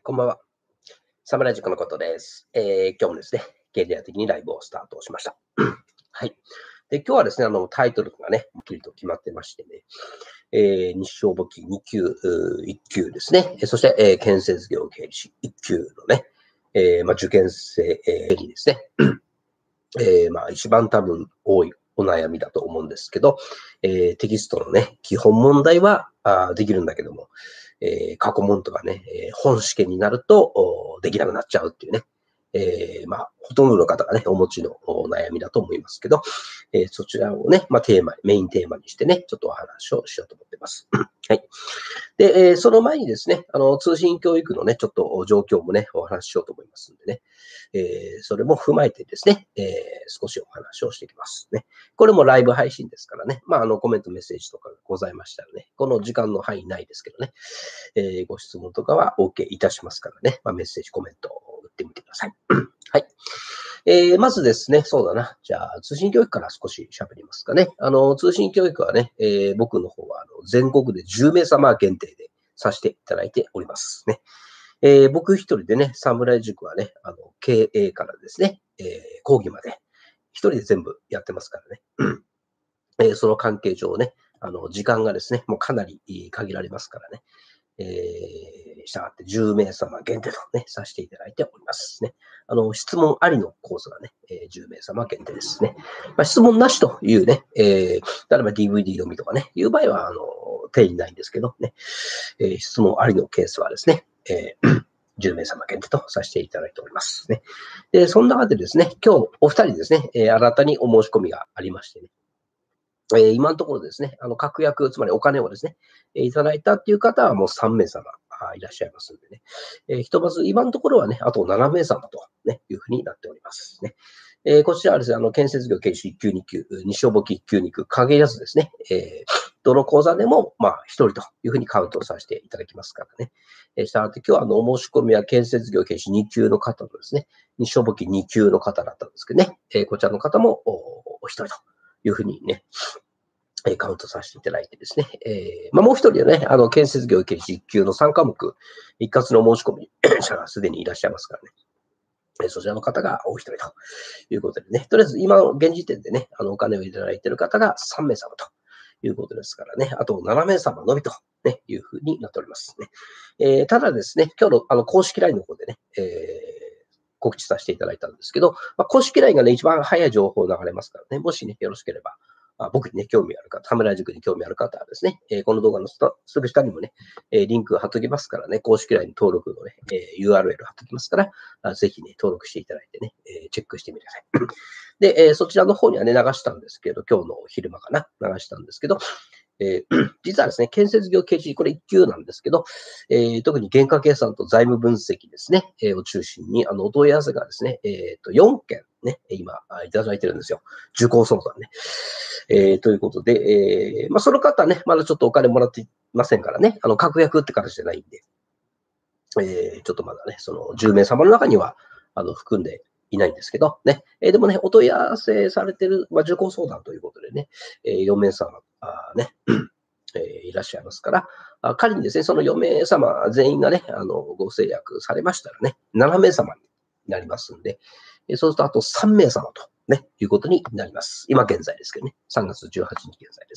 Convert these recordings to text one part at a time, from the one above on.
こんばんは。サムライ塾のことです。今日もですね、ゲリラ的にライブをスタートしました。はい。で、今日はですね、タイトルがね、はっきりと決まってましてね、日商簿記2級、1級ですね。そして、建設業経理士1級のね、受験生、にですね、一番多分多いお悩みだと思うんですけど、テキストのね、基本問題はできるんだけども、過去問とかね、本試験になるとできなくなっちゃうっていうね、ほとんどの方がね、お持ちのお悩みだと思いますけど、そちらをね、メインテーマにしてね、ちょっとお話をしようと思ってます。はい。で、その前にですね、通信教育のね、ちょっと状況もね、お話ししようと思いますんでね、それも踏まえてですね、少しお話をしていきますね。これもライブ配信ですからね、コメントメッセージとかがございましたらね、この時間の範囲内ですけどね、ご質問とかは OK いたしますからね、メッセージ、コメントを打ってみてください。はい。まずですね、そうだな。じゃあ、通信教育から少し喋りますかね。通信教育はね、僕の方は全国で10名様限定でさせていただいておりますね。僕一人でね、侍塾はね、経営からですね、講義まで一人で全部やってますからね。その関係上ね、時間がですね、もうかなり限られますからね。したがって10名様限定とね、させていただいておりますね。質問ありのコースがね、10名様限定ですね。質問なしというね、例えば DVD 読みとかね、いう場合は、定義ないんですけどね、質問ありのケースはですね、10名様限定とさせていただいておりますね。で、その中でですね、今日お二人ですね、新たにお申し込みがありましてね、今のところですね、確約、つまりお金をですね、いただいたっていう方はもう3名様いらっしゃいますんでね。ひとまず今のところはね、あと7名様と、ね、いうふうになっておりますね。こちらはですね、建設業研修1級、2級、日商簿記1級、2級、限らずですね、どの講座でも、1人というふうにカウントさせていただきますからね。したがって今日はお申し込みは建設業研修2級の方とですね、日商簿記2級の方だったんですけどね、こちらの方もお一人というふうにね、カウントさせていただいてですね。もう一人はね、建設業研修1級の3科目、一括の申し込み者がすでにいらっしゃいますからね。そちらの方がお一人ということでね、とりあえず今、現時点でね、お金をいただいている方が3名様ということですからね、あと7名様のみと、ね、いうふうになっておりますね。ただですね、今日の公式 LINE の方でね、告知させていただいたんですけど、公式 LINE がね、一番早い情報流れますからね、もしね、よろしければ、僕にね、興味ある方、侍塾に興味ある方はですね、この動画のすぐ下にもね、リンク貼っときますからね、公式 LINE 登録のね、URL 貼っときますから、ぜひね、登録していただいてね、チェックしてみてください。で、そちらの方にはね、流したんですけど、今日の昼間かな、流したんですけど、実はですね、建設業経営これ1級なんですけど、特に原価計算と財務分析ですね、を中心に、お問い合わせがですね、4件ね、今、いただいてるんですよ。受講相談ね。ということで、その方ね、まだちょっとお金もらっていませんからね、確約って形じゃないんで、ちょっとまだね、その10名様の中には、含んでいないんですけど、ね。でもね、お問い合わせされてる、受講相談ということでね、4名様、ね、いらっしゃいますから、仮にですね、その4名様全員がね、ご制約されましたらね、7名様になりますんで、そうするとあと3名様と、ね、いうことになります。今現在ですけどね、3月18日現在です。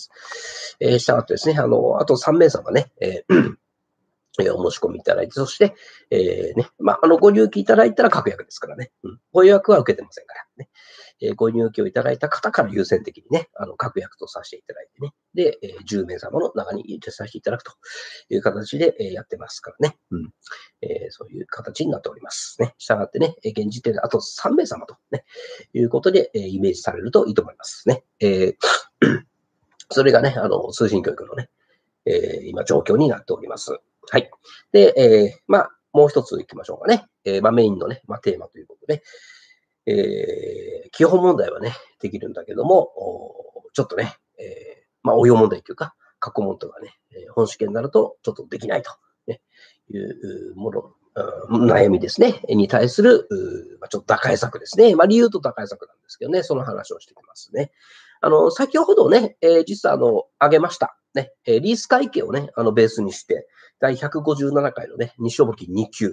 したがってですね、あと3名様ね、お申し込みいただいて、そして、ご入金いただいたら確約ですからね。ご予約は受けてませんからね。ご入金をいただいた方から優先的にね、確約とさせていただいてね。で、10名様の中に入れさせていただくという形で、やってますからね。そういう形になっておりますね。したがってね、現時点であと3名様とね、いうことで、イメージされるといいと思いますね。それがね、通信教育のね、今状況になっております。はい。で、もう一つ行きましょうかね。メインのね、テーマということで、基本問題はね、できるんだけども、ちょっとね、応用問題というか、過去問とかね、本試験になるとちょっとできないと、ね、いうもの、悩みですね、に対する、ちょっと打開策ですね。理由と打開策なんですけどね、その話をしていきますね。先ほどね、実は挙げました。ね、リース会計をね、ベースにして、第157回のね、日商簿記2級、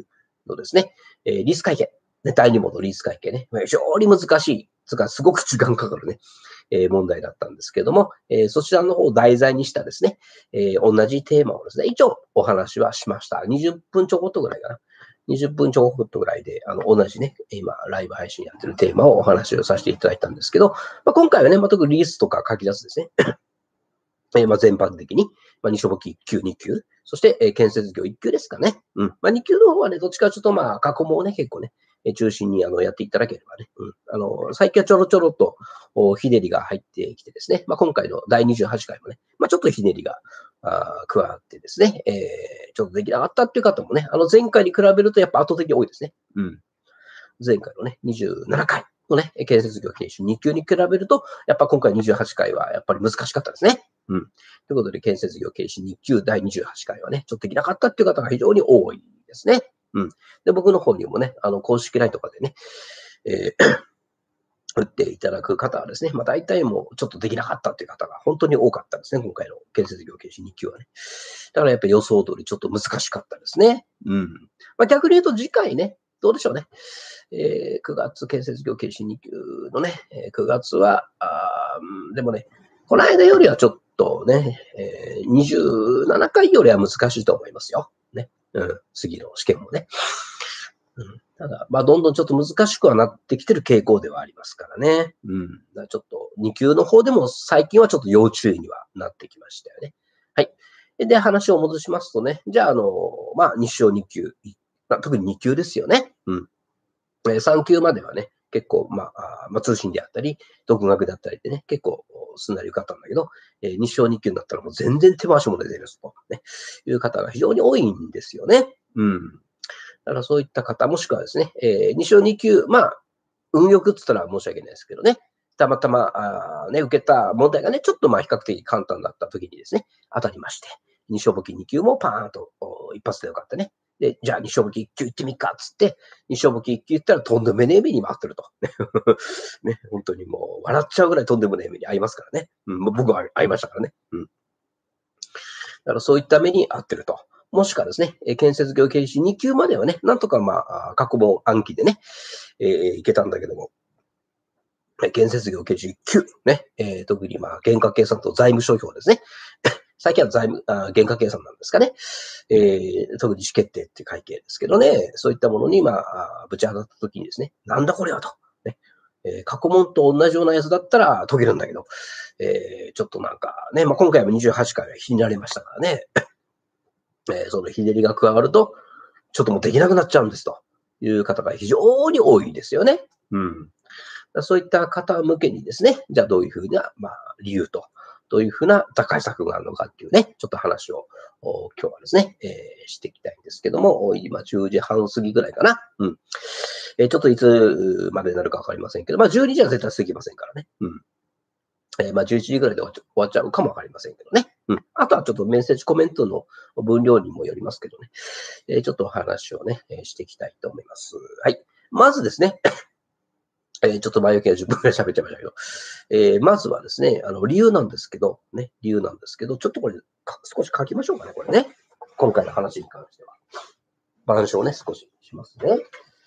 のですね、リース会計、ね、第2問のリース会計ね、非常に難しい、すごく時間かかるね、問題だったんですけども、そちらの方を題材にしたですね、同じテーマをですね、一応お話はしました。20分ちょこっとぐらいかな。20分ちょこっとぐらいで、同じね、今、ライブ配信やってるテーマをお話をさせていただいたんですけど、今回はね、特にリースとか書き出すですね、全般的に、2種目1級、2級、そして、建設業1級ですかね。2級の方はね、どっちかちょっと過去問をね、結構ね、中心にやっていただければね、最近はちょろちょろとひねりが入ってきてですね、今回の第28回もね、ちょっとひねりが加わってですね、ちょっとできなかったっていう方もね、前回に比べるとやっぱ圧倒的に多いですね。前回のね、27回のね、建設業研修2級に比べると、やっぱ今回28回はやっぱり難しかったですね。ということで、建設業研修2級第28回はね、ちょっとできなかったっていう方が非常に多いですね。で、僕の方にもね、公式 LINE とかでね、打っていただく方はですね、大体もうちょっとできなかったっていう方が本当に多かったですね、今回の建設業研修2級はね。だからやっぱり予想通りちょっと難しかったですね。逆に言うと次回ね、どうでしょうね。9月建設業研修2級のね、9月は、でもね、この間よりはちょっとね、27回よりは難しいと思いますよ。ね。次の試験もね。ただ、どんどんちょっと難しくはなってきてる傾向ではありますからね。ちょっと2級の方でも最近はちょっと要注意にはなってきましたよね。はい。で、話を戻しますとね、じゃあ、日照2級、特に2級ですよね。3級まではね、結構、通信であったり、独学であったりでね、結構すんなり受かったんだけど、日照2級になったらもう全然手回しも出てると、ね、いう方が非常に多いんですよね。だからそういった方、もしくはですね、2小2級、運よくって言ったら申し訳ないですけどね、たまたま、受けた問題がね、ちょっと比較的簡単だった時にですね、当たりまして、2小簿記2級もパーンと一発でよかったね。で、じゃあ2小簿記1級行ってみっかっつって、2小簿記1級行ったらとんでもねえ目に待ってると。ね、本当にもう笑っちゃうぐらいとんでもねえ目に遭いますからね。僕は遭いましたからね。だからそういった目に遭ってると。もしくはですね、建設業研修2級まではね、なんとか過去問暗記でね、いけたんだけども、建設業研修1級、ね、特に原価計算と財務諸表ですね。最近は原価計算なんですかね。特に意思決定っていう会計ですけどね、そういったものにぶち当たった時にですね、なんだこれはと。ね過去問と同じようなやつだったら解けるんだけど、ちょっとなんかね、今回も28回ひねられましたからね。そのひねりが加わると、ちょっともうできなくなっちゃうんですという方が非常に多いですよね。そういった方向けにですね、じゃあどういうふうな、理由と、どういうふうな打開策があるのかっていうね、ちょっと話を今日はですね、していきたいんですけども、今10時半過ぎぐらいかな。ちょっといつまでになるかわかりませんけど、12時は絶対過ぎませんからね。11時ぐらいで終わっちゃうかもわかりませんけどね。あとはちょっとメッセージコメントの分量にもよりますけどね。ちょっとお話をね、していきたいと思います。はい。まずですね、ちょっと前置きは10分くらい喋っちゃいましたけど、まずはですね、理由なんですけど、ちょっとこれ、少し書きましょうかね、これね。今回の話に関しては。板書をね、少ししますね。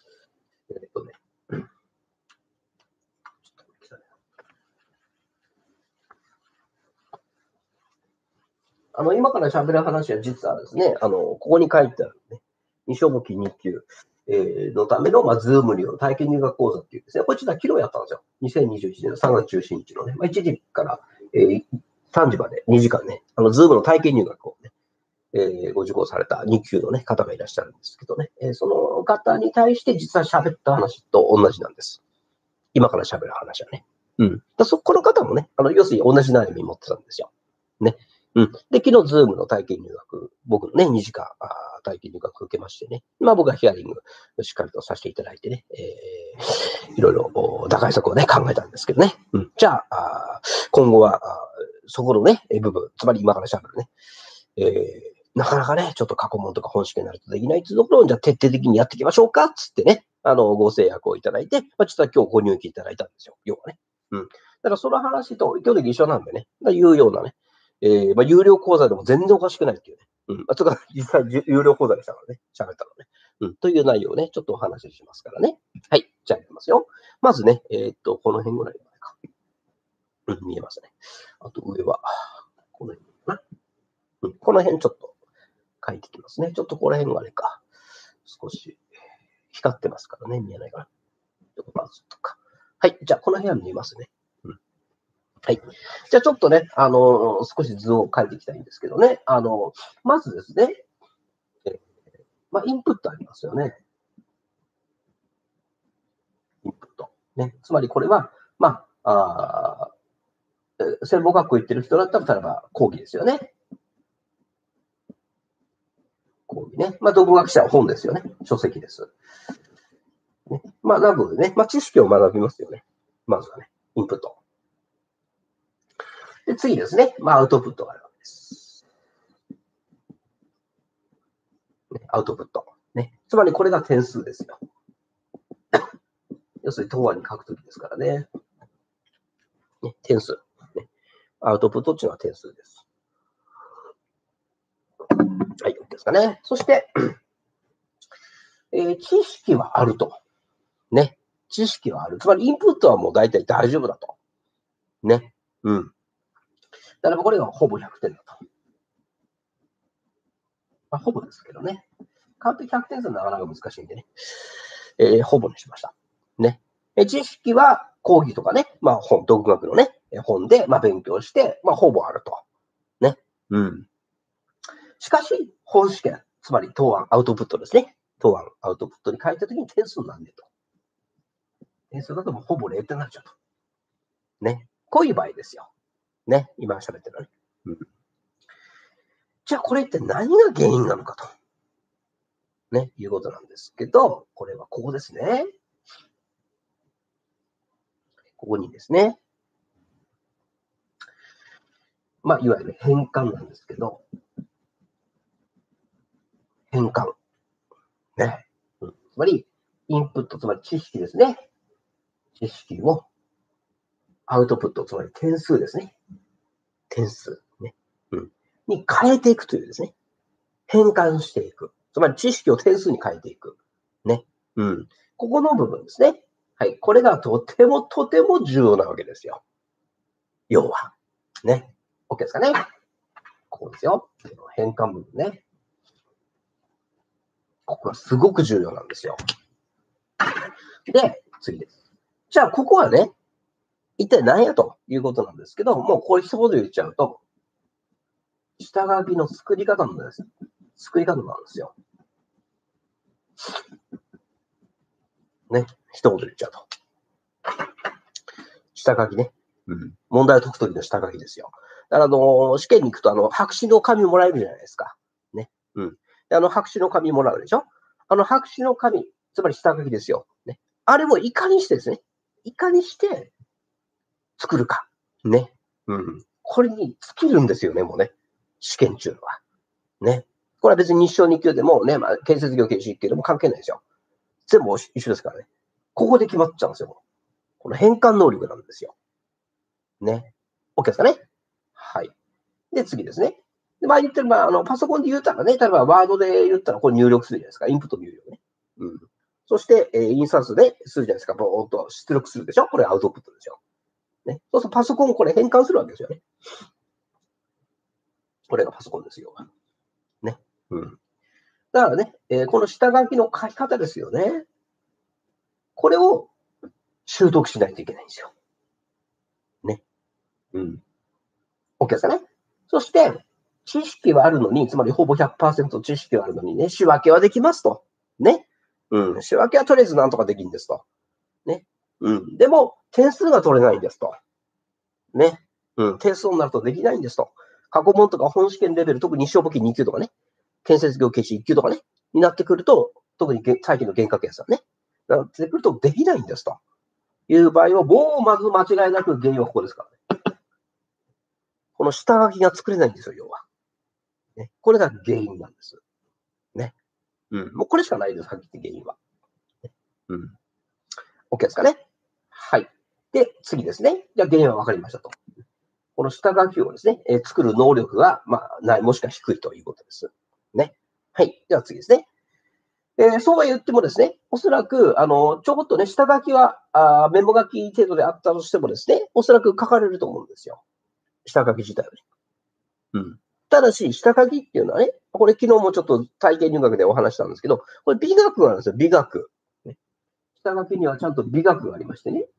今から喋る話は実はですね、ここに書いてあるね、二小簿記2級、のための、ズーム利用体験入学講座っていうですね、これ実は昨日やったんですよ。2021年の3月17日のね、1時から、3時まで2時間ね、ズームの体験入学をね、ご受講された2級のね、方がいらっしゃるんですけどね、その方に対して実は喋った話と同じなんです。今から喋る話はね。この方もね、要するに同じ悩み持ってたんですよ。ね。で、昨日、ズームの体験入学、僕のね、2時間体験入学受けましてね、僕はヒアリングしっかりとさせていただいてね、いろいろ打開策をね、考えたんですけどね。じゃあ、今後は、そこのね、部分、つまり今から喋るね、なかなかね、ちょっと過去問とか本試験になるとできないっていうところを、じゃあ徹底的にやっていきましょうか、つってね、ご制約をいただいて、実は今日ご入金いただいたんですよ、要はね。だからその話と基本的に一緒なんでね、いうようなね、有料講座でも全然おかしくないっていうね。 それから実際有料講座でしたからね、喋ったのね。という内容をね、ちょっとお話ししますからね。はい、じゃあいきますよ。まずね、この辺ぐらいまでか。見えますね。あと上は、この辺かな。この辺ちょっと書いてきますね。ちょっとこの辺があれか。少し光ってますからね、見えないかな。バズとか。はい、じゃあこの辺は見えますね。はい。じゃあちょっとね、少し図を書いていきたいんですけどね。まずですね、インプットありますよね。インプット。ね。つまりこれは、専門学校行ってる人だったら、例えば講義ですよね。講義ね。独学者は本ですよね。書籍です。ね。なのでね、知識を学びますよね。まずはね、インプット。で、次ですね、アウトプットがあるわけです。アウトプット。ね。つまりこれが点数ですよ。要するに、答案に書くときですからね。ね、点数、ね。アウトプットっていうのは点数です。はい、OK ですかね。そして、知識はあると。ね。知識はある。つまり、インプットはもう大体大丈夫だと。ね。だからこれがほぼ100点だと。ほぼですけどね。完璧100点数はなかなか難しいんでね。ほぼにしました。ね。知識は講義とかね、独学のね、本で勉強して、ほぼあると。ね。しかし、本試験、つまり答案、アウトプットですね。答案、アウトプットに書いたときに点数なんでと。点数だともうほぼ0点になっちゃうと。ね。こういう場合ですよ。ね。今喋ってるのね。じゃあこれって何が原因なのかと。ね。いうことなんですけど、これはここですね。ここにですね。いわゆる変換なんですけど、変換。ね。つまり、インプット、つまり知識ですね。知識をアウトプット、つまり点数ですね。点数。ね。に変えていくというですね。変換していく。つまり知識を点数に変えていく。ね。ここの部分ですね。はい。これがとてもとても重要なわけですよ。要は。ね。OK ですかね。ここですよ。変換部分ね。ここはすごく重要なんですよ。で、次です。じゃあ、ここはね、一体何やということなんですけど、もうこれ一言言っちゃうと、下書きの作り方なんです。作り方なんですよ。ね。一言言っちゃうと。下書きね。問題を解くときの下書きですよ。だから試験に行くと白紙の紙もらえるじゃないですか。ね。で白紙の紙もらうでしょ。白紙の紙、つまり下書きですよ。ね。あれもいかにしてですね。いかにして作るか。ね。これに尽きるんですよね、もうね。試験中は。ね。これは別に日照日給でもね、建設業研修1級でも関係ないですよ。全部一緒ですからね。ここで決まっちゃうんですよ。この変換能力なんですよ。ね。OK ですかね。はい。で、次ですね。で、言ってる、パソコンで言ったらね、例えばワードで言ったら、これ入力するじゃないですか。インプット入力ね。そして、インスタンスでするじゃないですか。ボーっと出力するでしょ。これアウトプットですよ。ね。そうするとパソコンこれ変換するわけですよね。これがパソコンですよ。ね。だからね、この下書きの書き方ですよね。これを習得しないといけないんですよ。ね。OK ですかね。そして、知識はあるのに、つまりほぼ 100% 知識はあるのにね、仕分けはできますと。ね。仕分けはとりあえずなんとかできるんですと。ね。でも、点数が取れないんですと。ね。点数になるとできないんですと。過去問とか本試験レベル、特に日照簿記2級とかね、建設業研修1級とかね、になってくると、特に最近の厳格やつはね、なってくるとできないんですという場合は、もうまず間違いなく原因はここですからね。この下書きが作れないんですよ、要は。ね、これが原因なんです。ね。もうこれしかないです、はっきり言って原因は。OK ですかね。はい。で、次ですね。じゃあ原因は分かりましたと。この下書きをですね、作る能力が、ない、もしくは低いということです。 ね。はい。では次ですね。そうは言ってもですね、おそらく、ちょこっとね、下書きは、メモ書き程度であったとしてもですね、おそらく書かれると思うんですよ。下書き自体はね。うん。ただし、下書きっていうのはね、これ昨日もちょっと体験入学でお話したんですけど、これ美学なんですよ、美学。ね、下書きにはちゃんと美学がありましてね。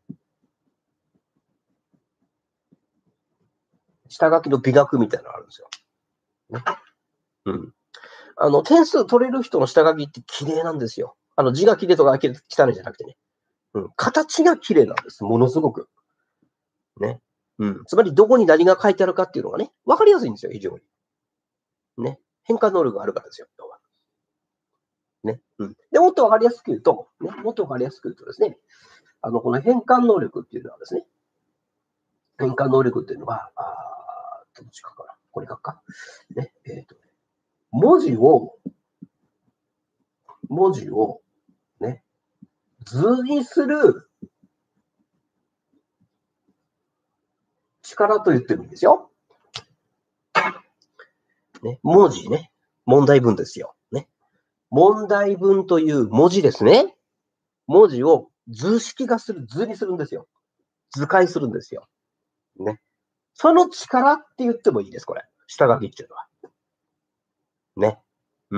下書きの美学みたいなのがあるんですよ。ね、うん。点数取れる人の下書きって綺麗なんですよ。字が綺麗とか汚いじゃなくてね。うん。形が綺麗なんです。ものすごく。ね。うん。つまり、どこに何が書いてあるかっていうのがね、わかりやすいんですよ、非常に。ね。変換能力があるからですよ、要は。ね。うん。で、もっとわかりやすく言うと、ね、もっとわかりやすく言うとですね、この変換能力っていうのはですね、変換能力っていうのは、どっちかかな。これ書くか。ね。文字を、文字を、ね、図にする力と言ってるんですよ。ね、文字ね。問題文ですよ。ね。問題文という文字ですね。文字を図式化する、図にするんですよ。図解するんですよ。ね。その力って言ってもいいです、これ。下書きっていうのは。ね。うん。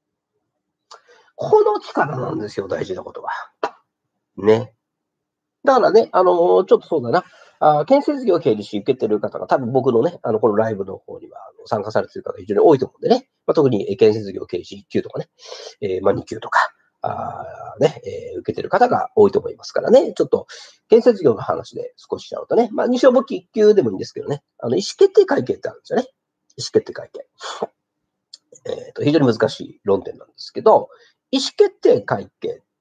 この力なんですよ、大事なことは。ね。だからね、ちょっとそうだな。建設業経理士受けてる方が多分僕のね、このライブの方には参加されてる方が非常に多いと思うんでね。特に建設業経理士1級とかね、2級とか、ね、受けてる方が多いと思いますからね。ちょっと、建設業の話で少ししちゃうとね、二小簿記1級でもいいんですけどね、意思決定会計ってあるんですよね。意思決定会計。非常に難しい論点なんですけど、意思決定会計って、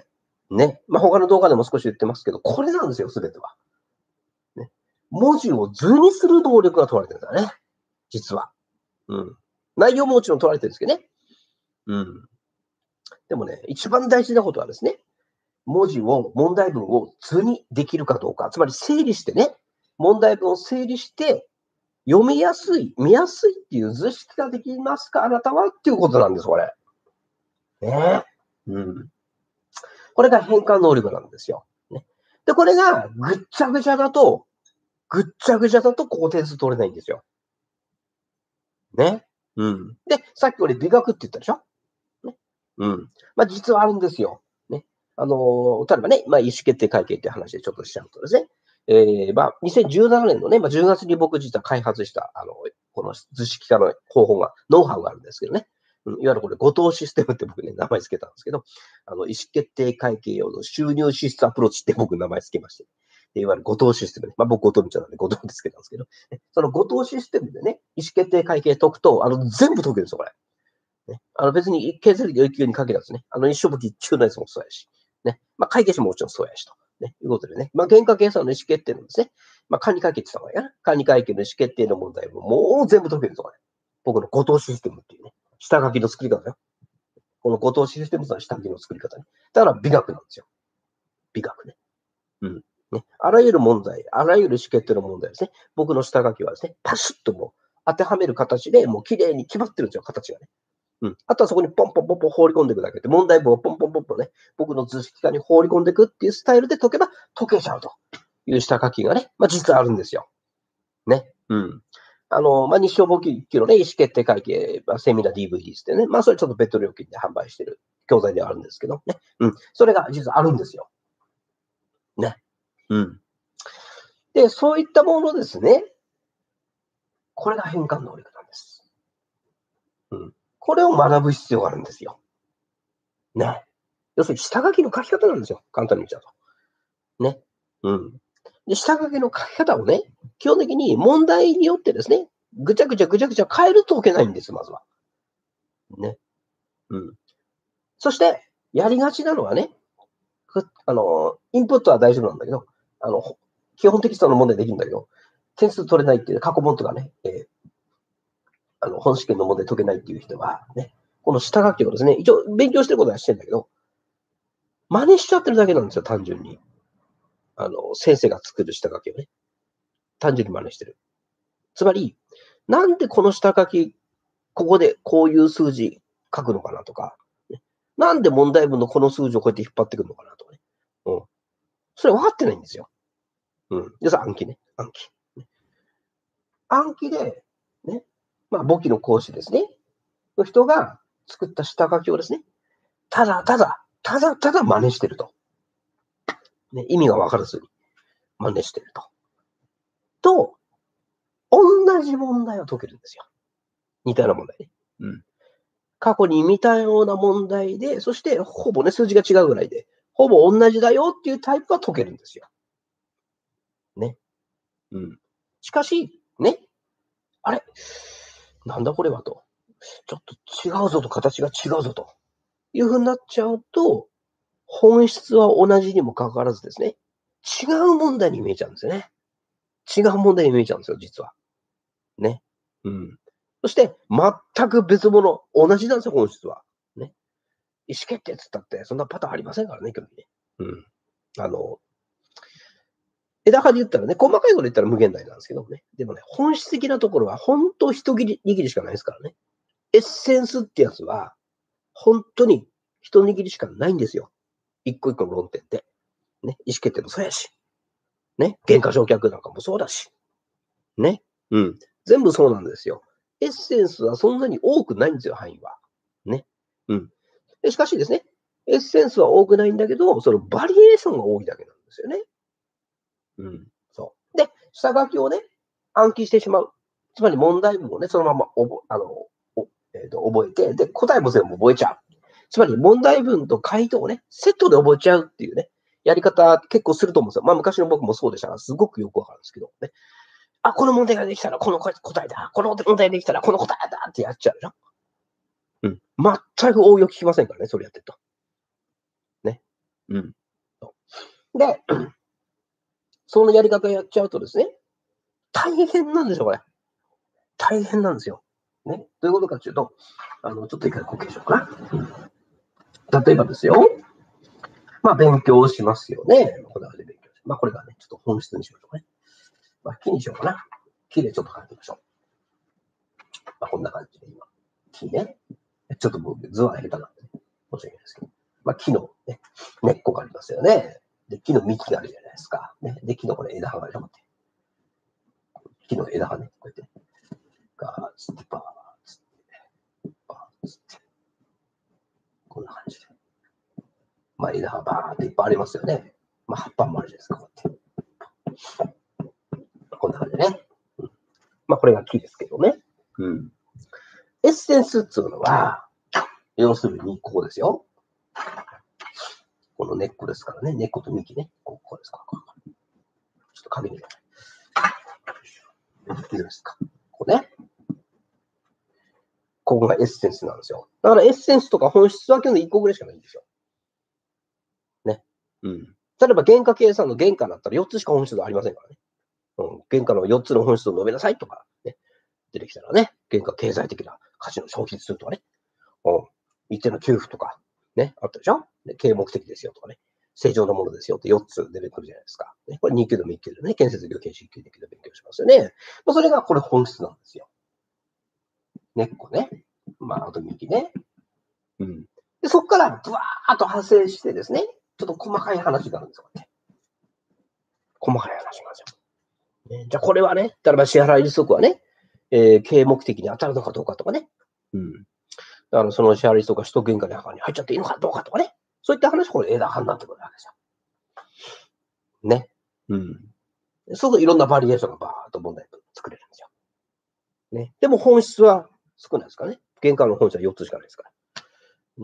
ね、他の動画でも少し言ってますけど、これなんですよ、すべては。ね。文字を図にする能力が問われてるんだね。実は。うん。内容ももちろん問われてるんですけどね。うん。でもね、一番大事なことはですね、問題文を図にできるかどうか。つまり整理してね、問題文を整理して、読みやすい、見やすいっていう図式ができますかあなたはっていうことなんです、これ。ね。うん。これが変換能力なんですよ。ね。で、これがぐっちゃぐちゃだと、ここ点数取れないんですよ。ね。うん。で、さっき俺美学って言ったでしょ。ね。うん。実はあるんですよ。ね。例えばね、意思決定会計っていう話でちょっとしちゃうとですね、2017年のね、10月に僕実は開発した、この図式化の方法が、ノウハウがあるんですけどね。うん、いわゆるこれ、後藤システムって僕ね、名前付けたんですけど、意思決定会計用の収入支出アプローチって僕名前付けまして、いわゆる後藤システムね。僕後藤道なんで後藤ですけどんですけど、その後藤システムでね、意思決定会計解くと、全部解けるんですよ、これ。ね、別に建設業級に限らずね、一生武器中のやつもそうやし、ね、会計士ももちろんそうやしと。ね、いうことでね、原価計算の意思決定のですね、管理会計って言った方がいいかな。管理会計の意思決定の問題ももう全部解けるぞ、これ。僕の後藤システムっていうね、下書きの作り方よ。この後藤システムの下書きの作り方ね。だから美学なんですよ。美学ね。うん。ね。あらゆる問題、あらゆる意思決定の問題ですね。僕の下書きはですね、パシッともう当てはめる形でもう綺麗に決まってるんですよ、形がね。うん。あとはそこにポンポンポンポン放り込んでいくだけで、問題文をポンポンポンポンね、僕の図式化に放り込んでいくっていうスタイルで解けば解けちゃうという下書きがね、実はあるんですよ。ね。うん。日照簿記のね、意思決定会計、セミナー DVDs ってね、それちょっと別途料金で販売してる教材ではあるんですけどね。うん。それが実はあるんですよ。ね。うん。で、そういったものですね。これが変換能力なんです。うん。これを学ぶ必要があるんですよ。ね。要するに下書きの書き方なんですよ。簡単に言っちゃうと。ね。うん。で、下書きの書き方をね、基本的に問題によってですね、ぐちゃぐちゃぐちゃぐちゃ変えると解けないんです、まずは。ね。うん。そして、やりがちなのはね、インプットは大丈夫なんだけど、基本テキストの問題できるんだけど、点数取れないっていう過去問とかね、本試験の問題解けないっていう人は、ね、この下書きをですね、一応勉強してることはしてるんだけど、真似しちゃってるだけなんですよ、単純に。先生が作る下書きをね、単純に真似してる。つまり、なんでこの下書きここでこういう数字書くのかなとか、ね、なんで問題文のこの数字をこうやって引っ張ってくるのかなとかね。うん。それ分かってないんですよ。うん。で、暗記ね。暗記。暗記で、ね、まあ、簿記の講師ですね。の人が作った下書きをですね、ただ真似してると。ね、意味が分からずに真似してると。と、同じ問題を解けるんですよ。似たような問題ね。うん。過去に見たような問題で、そしてほぼね、数字が違うぐらいで、ほぼ同じだよっていうタイプは解けるんですよ。ね。うん。しかし、ね、あれなんだこれはと。ちょっと違うぞと、形が違うぞという風になっちゃうと、本質は同じにもかかわらずですね、違う問題に見えちゃうんですよね。違う問題に見えちゃうんですよ、実は。ね。うん。そして、全く別物、同じなんですよ、本質は。ね。意思決定っつったって、そんなパターンありませんからね、興味ね。うん。枝葉で言ったらね、細かいこと言ったら無限大なんですけどね。でもね、本質的なところは、本当一握りしかないですからね。エッセンスってやつは、本当に一握りしかないんですよ。一個一個の論点って。ね。意思決定もそうやし。ね。減価償却なんかもそうだし。ね。うん。全部そうなんですよ。エッセンスはそんなに多くないんですよ、範囲は。ね。うん。でしかしですね、エッセンスは多くないんだけど、そのバリエーションが多いだけなんですよね。うん。そう。で、下書きをね、暗記してしまう。つまり問題文をね、そのまま覚えて、で、答えも全部覚えちゃう。つまり問題文と回答をね、セットで覚えちゃうっていうね、やり方結構すると思うんですよ。まあ昔の僕もそうでしたから、すごくよくわかるんですけどね。あ、この問題ができたらこの答えだ。この問題ができたらこの答えだってやっちゃうじゃん。うん。全く応用聞きませんからね、それやってると。ね。うん。で、そのやり方やっちゃうとですね、大変なんですよ、これ。大変なんですよ。ね。どういうことかというと、ちょっと一回呼吸しようかな。例えばですよ。まあ、勉強しますよね。これで勉強しまあ、これがね、ちょっと本質にしましょうかね。まあ、木にしようかな。木でちょっと書いてみましょう。まあ、こんな感じで今。木ね。ちょっと僕、図は下手なんで、ね、申し訳ないですけど。まあ、木の、ね、根っこがありますよね。で、木の幹があるじゃないですか。ね、で、木のこれ枝葉があるよって。木の枝葉ね、こうやって。ガーッつって、バーッつって、バーッつって。こんな感じで。まあ、枝葉バーっていっぱいありますよね。まあ、葉っぱもあるじゃないですか、こうやって。こんな感じでね。まあ、これが木ですけどね。うん。エッセンスっていうのは、要するに、ここですよ。この根っこですからね。根っこと幹ね。ここですか。ちょっと影に。いいですか。ここね。ここがエッセンスなんですよ。だからエッセンスとか本質は基本1個ぐらいしかないんですよ。ね。うん。例えば原価計算の原価だったら4つしか本質がありませんからね。うん。原価の4つの本質を述べなさいとか、ね。出てきたらね。原価経済的な価値の消費するとかね。うん。一定の給付とか、ね。あったでしょ。で、経営目的ですよとかね。正常なものですよって4つ出てくるじゃないですか。ね、これ2級でも1級でね。建設業研修1級で勉強しますよね。まあ、それがこれ本質なんですよ。根っこね。まあ、あと幹ね。うん。で、そこから、ブワーっと派生してですね、ちょっと細かい話があるんですよ。細かい話なんですよ。ね、じゃあ、これはね、例えば支払い利息はね、経営目的に当たるのかどうかとかね。うん。だから、その支払い利息が取得原価の中に入っちゃっていいのかどうかとかね。そういった話、これ枝葉になってくるわけですよ。ね。うん。そうするといろんなバリエーションがバーっと問題作れるんですよ。ね。でも本質は少ないですからね。原価の本質は4つしかないですから。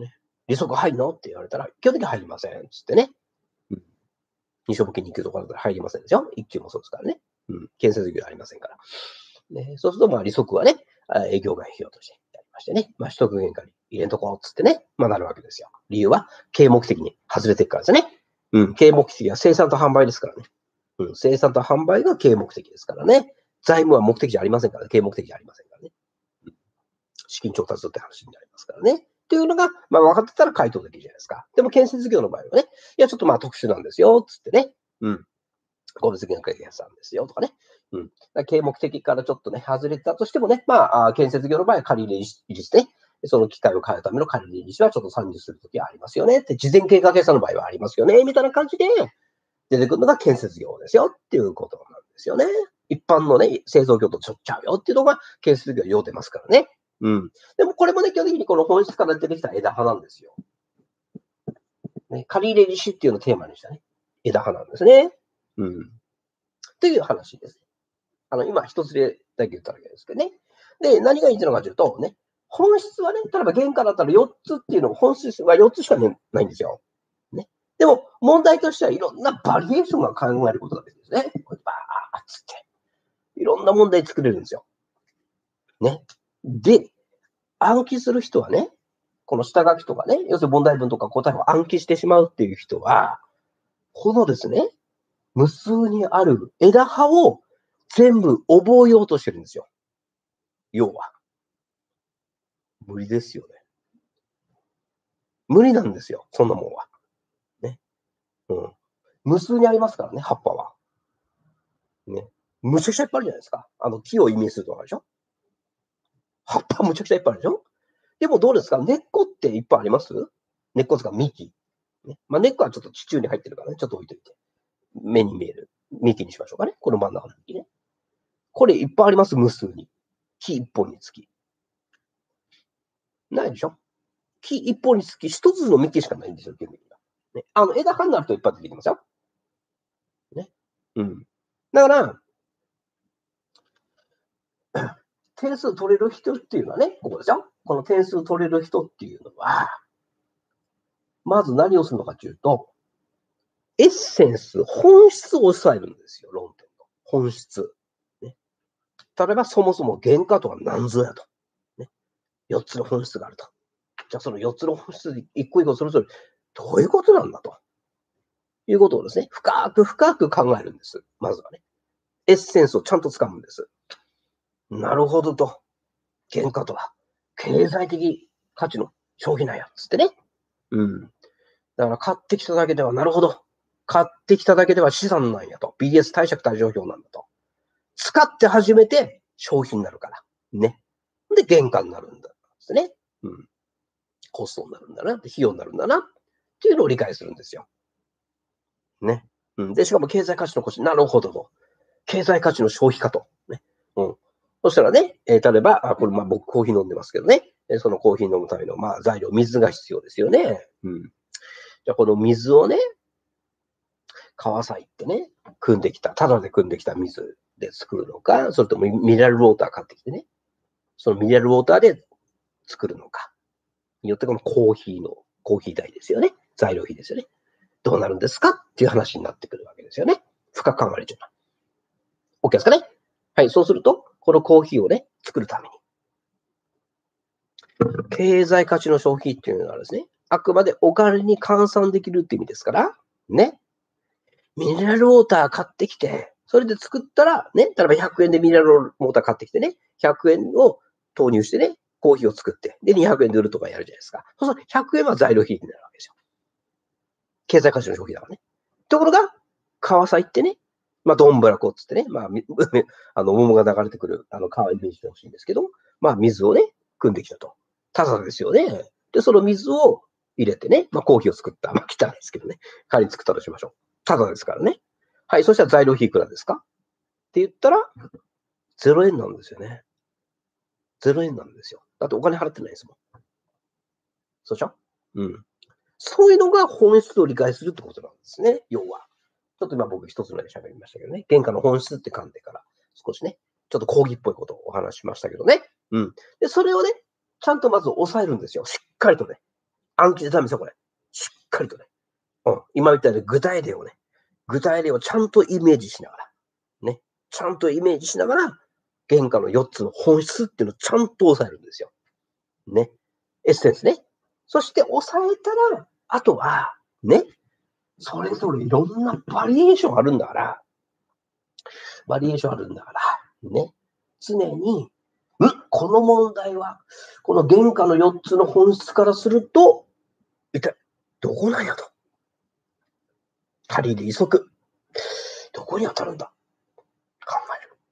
ね。利息入るのって言われたら、基本的に入りません。つってね。うん。二所付金2級とかだったら入りませんでしょ。1級もそうですからね。うん。建設業ありませんから。ね。そうすると、まあ利息はね、営業外費用としてやりましてね。まあ取得原価に入れんとこうっつってね。まあなるわけですよ。理由は経営目的に外れていくからですね。うん。経営目的は生産と販売ですからね。うん。生産と販売が経営目的ですからね。財務は目的じゃありませんから、経営目的じゃありませんからね。うん、資金調達って話になりますからね。っていうのが、まあ分かってたら回答できるじゃないですか。でも建設業の場合はね、いや、ちょっとまあ特殊なんですよ、つってね。うん。個別原価計算ですよ、とかね。 うん。啓蒙的からちょっとね、外れてたとしてもね、建設業の場合は借入率ね。その機械を買うための借入率はちょっと算入するときはありますよねって、事前経過計算の場合はありますよね、みたいな感じで出てくるのが建設業ですよっていうことなんですよね。一般のね、製造業とちょっちゃうよっていうのが建設業用出ますからね。うん。でもこれもね、基本的にこの本質から出てきた枝葉なんですよ。ね、借入利子っていうのをテーマにしたね、枝葉なんですね。うん。っていう話です。今一つでだけ言っただけですけどね。で、何が言いたいのかというと、ね、本質はね、例えば原価だったら4つっていうの本質は4つしか、ね、ないんですよ。ね。でも、問題としてはいろんなバリエーションが考えることができるんですね。これバーッつって。いろんな問題作れるんですよ。ね。で、暗記する人はね、この下書きとかね、要するに問題文とか答えを暗記してしまうっていう人は、このですね、無数にある枝葉を全部覚えようとしてるんですよ。要は。無理ですよね。無理なんですよ、そんなもんは。ね。うん。無数にありますからね、葉っぱは。ね。むちゃくちゃいっぱいあるじゃないですか。木を意味するとかでしょ。葉っぱむちゃくちゃいっぱいあるでしょ。でもどうですか、根っこっていっぱいあります？根っこですか、幹。ね。根っこはちょっと地中に入ってるからね、ちょっと置いといて。目に見える幹にしましょうかね。この真ん中の幹ね。これいっぱいあります、無数に。木一本につき。ないでしょ。木一本につき一つの幹しかないんですよ、基本的には。ね。枝葉になるといっぱい出てきますよ。ね。うん。だから、点数取れる人っていうのはね、ここですよ。この点数取れる人っていうのは、まず何をするのかというと、エッセンス、本質を抑えるんですよ、論点の。本質。ね。例えば、そもそも原価とは何ぞやと。ね。4つの本質があると。じゃあ、その4つの本質で一個一個それぞれどういうことなんだと。いうことをですね、深く深く考えるんです。まずはね。エッセンスをちゃんと掴むんです。なるほどと。原価とは、経済的価値の消費なんや、つってね。うん。だから買ってきただけでは、なるほど。買ってきただけでは資産なんやと。BS 貸借対照表なんだと。使って初めて商品になるから。ね。で、原価になるんだ。ですね。うん。コストになるんだな。費用になるんだな。っていうのを理解するんですよ。ね。うん。で、しかも経済価値のコスト。なるほどと。経済価値の消費かと。ね。うん。そしたらね、例えば、これ僕コーヒー飲んでますけどね。そのコーヒー飲むための、材料、水が必要ですよね。うん。じゃあ、この水をね、川さ行ってね、汲んできた、ただで汲んできた水で作るのか、それともミネラルウォーター買ってきてね、そのミネラルウォーターで作るのか、によってこのコーヒー代ですよね。材料費ですよね。どうなるんですかっていう話になってくるわけですよね。深く考えるというのは。OK ですかね。はい、そうすると、このコーヒーをね、作るために、経済価値の消費っていうのはですね、あくまでお金に換算できるって意味ですから、ね。ミネラルウォーター買ってきて、それで作ったら、ね、例えば100円でミネラルウォーター買ってきてね、100円を投入してね、コーヒーを作って、で、200円で売るとかやるじゃないですか。そうすると100円は材料費になるわけですよ。経済価値の消費だからね。ところが、川さ行ってね、どんぶらこっつってね、桃が流れてくる、川イメージしてほしいんですけど、水をね、汲んできたと。ただですよね。で、その水を入れてね、コーヒーを作った。汚いですけどね。仮に作ったとしましょう。ただですからね。はい、そしたら材料費いくらですかって言ったら、0円なんですよね。0円なんですよ。だってお金払ってないですもん。そうでしょ。うん。そういうのが本質を理解するってことなんですね。要は。ちょっと今僕一つので喋りましたけどね。原価の本質って観点から少しね、ちょっと講義っぽいことをお話ししましたけどね。うん。で、それをね、ちゃんとまず抑えるんですよ。しっかりとね。暗記でダメですよ、これ。しっかりとね。うん。今みたいな具体例をちゃんとイメージしながら、ね。ちゃんとイメージしながら、原価の4つの本質っていうのをちゃんと抑えるんですよ。ね。エッセンスね。そして抑えたら、あとは、ね。それぞれいろんなバリエーションあるんだから、ね。常に、この問題は、この原価の4つの本質からすると、一体、どこなんやと。仮利息。どこに当たるんだ。考える。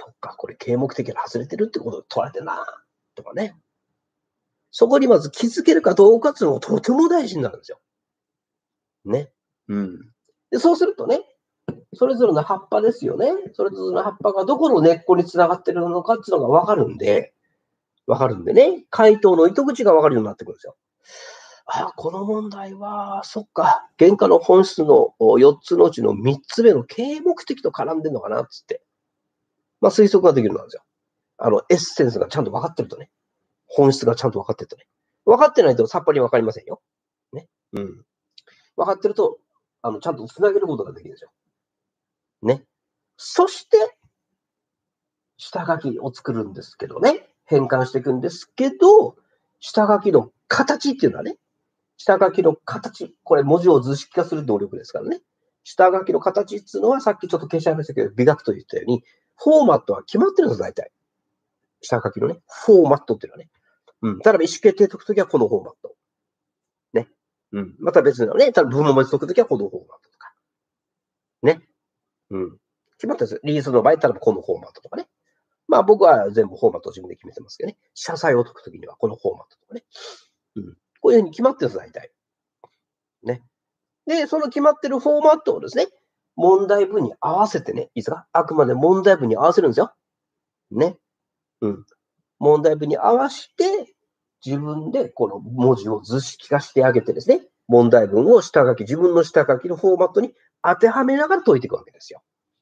そっか、これ啓目的から外れてるってことを取られてるな、とかね。そこにまず気づけるかどうかっていうのがとても大事になるんですよ。ね。うん。で、そうするとね、それぞれの葉っぱですよね。それぞれの葉っぱがどこの根っこに繋がってるのかっていうのがわかるんでね、回答の糸口がわかるようになってくるんですよ。ああ、この問題は、そっか、原価の本質の4つのうちの3つ目の経営目的と絡んでんのかなっつって、まあ推測ができるんですよ。エッセンスがちゃんと分かってるとね。本質がちゃんと分かってるとね。分かってないとさっぱり分かりませんよ。ね。うん。分かってると、ちゃんと繋げることができるんですよ。ね。そして、下書きを作るんですけどね。変換していくんですけど、下書きの形っていうのはね、下書きの形、これ文字を図式化する能力ですからね。下書きの形っていうのはさっきちょっと消しちゃいましたけど、美学と言ったように、フォーマットは決まってるんです、大体。下書きのね、フォーマットっていうのはね。うん。例えば意思決定解くときはこのフォーマット。ね。うん。また別のね、例えば文文字解くときはこのフォーマットとか。ね。うん。決まったんですよ。リースの場合、例えばこのフォーマットとかね。まあ僕は全部フォーマットを自分で決めてますけどね。社債を解くときにはこのフォーマットとかね。うん。こういうふうに決まってるんです、大体。ね。で、その決まってるフォーマットをですね、問題文に合わせてね、いいですか？あくまで問題文に合わせるんですよ。ね。うん。問題文に合わして、自分でこの文字を図式化してあげてですね、問題文を下書き、自分の下書きのフォーマットに当てはめながら解いていくわけですよ。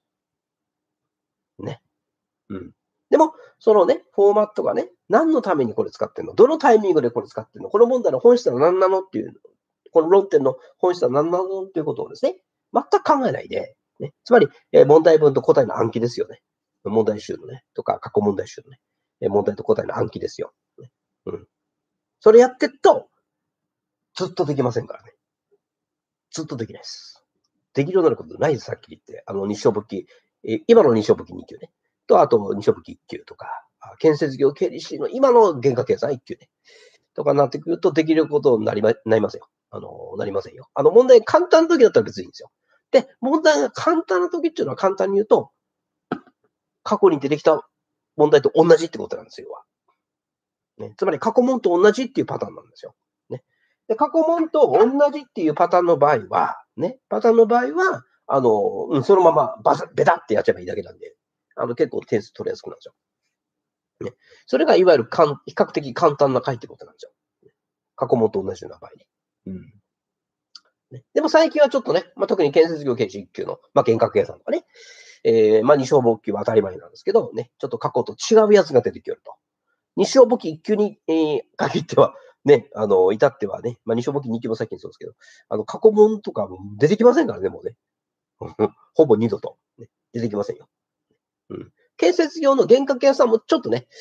ね。うん。でも、そのね、フォーマットがね、何のためにこれ使ってんの？どのタイミングでこれ使ってんの？この問題の本質は何なのっていう、この論点の本質は何なのっていうことをですね、全く考えないで、ね、つまり、問題文と答えの暗記ですよね。問題集のね、とか過去問題集のね、問題と答えの暗記ですよ。ね、うん。それやってっと、ずっとできませんからね。ずっとできないです。できるようになることないです、さっき言って。日章簿記、今の日章簿記2級ね。と、あと、日章簿記1級とか、建設業経理士の今の原価計算1級ね。とかになってくると、できることになりますよ。なりませんよ。問題簡単な時だったら別にいいんですよ。で、問題が簡単な時っていうのは簡単に言うと、過去に出てきた問題と同じってことなんですよ。ね、つまり過去問と同じっていうパターンなんですよ。ね。で、過去問と同じっていうパターンの場合は、そのままベタってやっちゃえばいいだけなんで、結構点数取りやすくなるんですよ。ね。それがいわゆる比較的簡単な回ってことなんですよ。過去問と同じような場合ね。うん。ね、でも最近はちょっとね、特に建設業経営士1級の、原価計算とかね、二小簿記は当たり前なんですけど、ね、ちょっと過去と違うやつが出てきよると。二小簿記1級に、限っては、ね、至ってはね、二小簿記2級も最近そうですけど、過去問とかも出てきませんからね、もうね。ほぼ二度と、ね、出てきませんよ。うん。建設業の原価計算もちょっとね、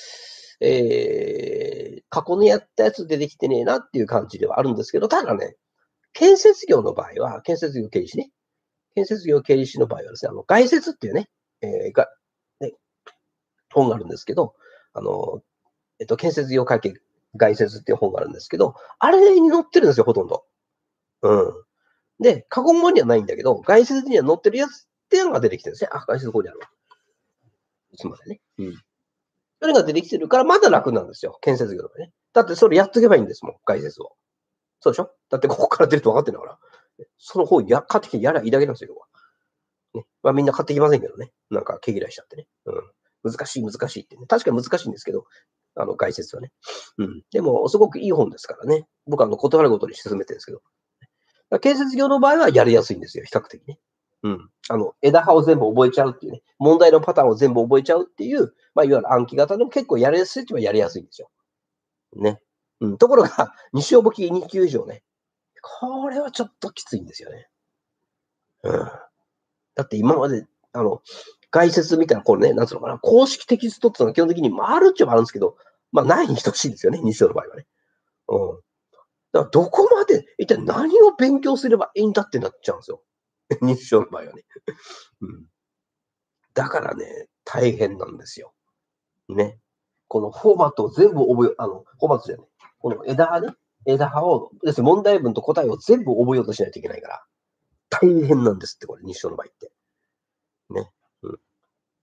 過去のやったやつ出てきてねえなっていう感じではあるんですけど、ただね、建設業の場合は、建設業経理士ね。建設業経理士の場合はですね、概説っていうね、ね、本があるんですけど、あの、建設業会計概説っていう本があるんですけど、あれに載ってるんですよ、ほとんど。うん。で、過去問にはないんだけど、概説には載ってるやつっていうのが出てきてるんですね。概説ここにあるわ。いつまでね。うん。それが出てきてるから、まだ楽なんですよ、建設業の場合ね。だってそれやっとけばいいんですもん、概説を。そうでしょ？だってここから出ると分かってんだから。その本買ってきてやらいいだけなんですよ、ね。みんな買ってきませんけどね。なんか毛嫌いしちゃってね。うん。難しいってね。確かに難しいんですけど、概説はね。うん。でも、すごくいい本ですからね。僕は断るごとに進めてるんですけど。建設業の場合はやりやすいんですよ、比較的ね。うん。枝葉を全部覚えちゃうっていうね。問題のパターンを全部覚えちゃうっていう、いわゆる暗記型でも結構やりやすいって言えばやりやすいんですよ。ね。うん。ところが、西尾簿記2級以上ね。これはちょっときついんですよね。うん。だって今まで、概説みたいな、これね、なんつうのかな、公式テキストっていうのは基本的に、あるっちゃあるんですけど、ないに等しいですよね、日章の場合はね。うん。だからどこまで、一体何を勉強すればいいんだってなっちゃうんですよ。日章の場合はね。うん。だからね、大変なんですよ。ね。このフォーマットを全部覚え、フォーマットじゃない。この枝葉を、要するに問題文と答えを全部覚えようとしないといけないから、大変なんですって、これ、日章の場合って。ね。うん。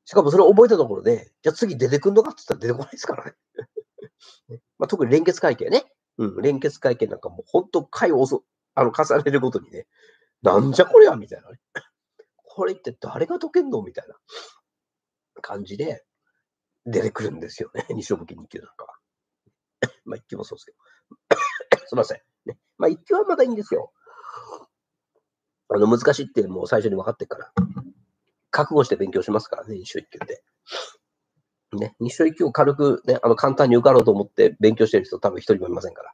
しかもそれを覚えたところで、じゃあ次出てくんのかって言ったら出てこないですからね。ね特に連結会計ね。連結会計なんかもう本当回を重ねるごとにね、なんじゃこりゃみたいなね。これって誰が解けんのみたいな感じで出てくるんですよね。二勝負き2級なんかは。1級もそうですけど。すいません。ね。1級はまだいいんですよ。難しいってもう最初に分かってるから。覚悟して勉強しますからね、二勝1級で。ね、二勝1級を軽くね、簡単に受かろうと思って勉強してる人多分一人もいませんから。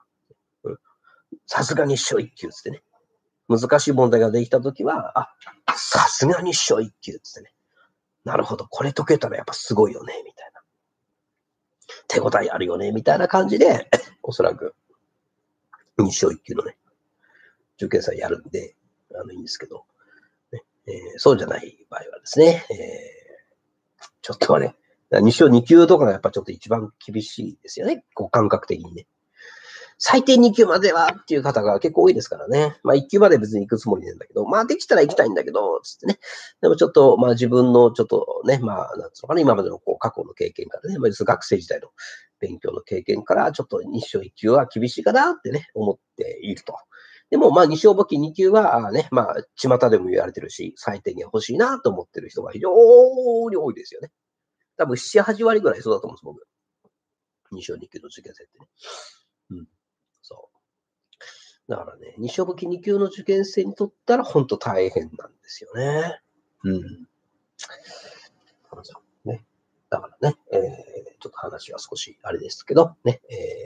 さすがに一勝1級つってね。難しい問題ができたときは、さすがに一勝1級つってね。なるほど、これ解けたらやっぱすごいよね、みたいな。手応えあるよね、みたいな感じで、おそらく、二勝1級のね、受験祭やるんで、いいんですけど、ねそうじゃない場合はですね、ちょっとね、二勝2級とかがやっぱちょっと一番厳しいですよね、こう感覚的にね。最低2級まではっていう方が結構多いですからね。1級まで別に行くつもりなんだけど、できたら行きたいんだけど、つってね。でもちょっと、自分のちょっとね、なんつうのかな、今までのこう過去の経験からね、学生時代の勉強の経験から、ちょっと2勝1級は厳しいかなってね、思っていると。でも、2勝簿記2級はね、巷でも言われてるし、最低限欲しいなと思ってる人が非常に多いですよね。多分7、8割ぐらいそうだと思うんです、僕。2勝2級の受験生ってね。そう。だからね、二勝武器2級の受験生にとったら本当大変なんですよね。ね。だからね、ちょっと話は少しあれですけど、ね、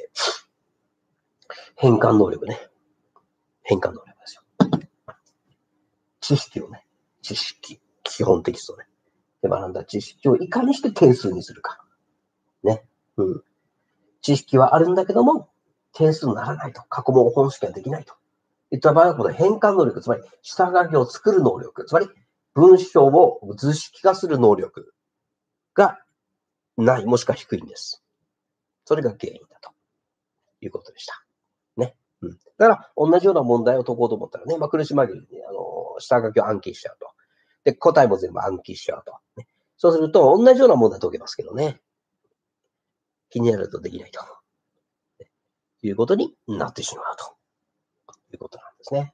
変換能力ね。変換能力ですよ。知識をね、基本テキストね。で学んだ知識をいかにして点数にするか。ね。知識はあるんだけども、点数にならないと。過去問本試験できないと。いった場合は、この変換能力、つまり下書きを作る能力、つまり文章を図式化する能力がない、もしくは低いんです。それが原因だということでした。ね。だから、同じような問題を解こうと思ったらね、苦し紛れに、下書きを暗記しちゃうと。で、答えも全部暗記しちゃうと。ね、そうすると、同じような問題解けますけどね。気になるとできないと。いうことになってしまうということなんですね。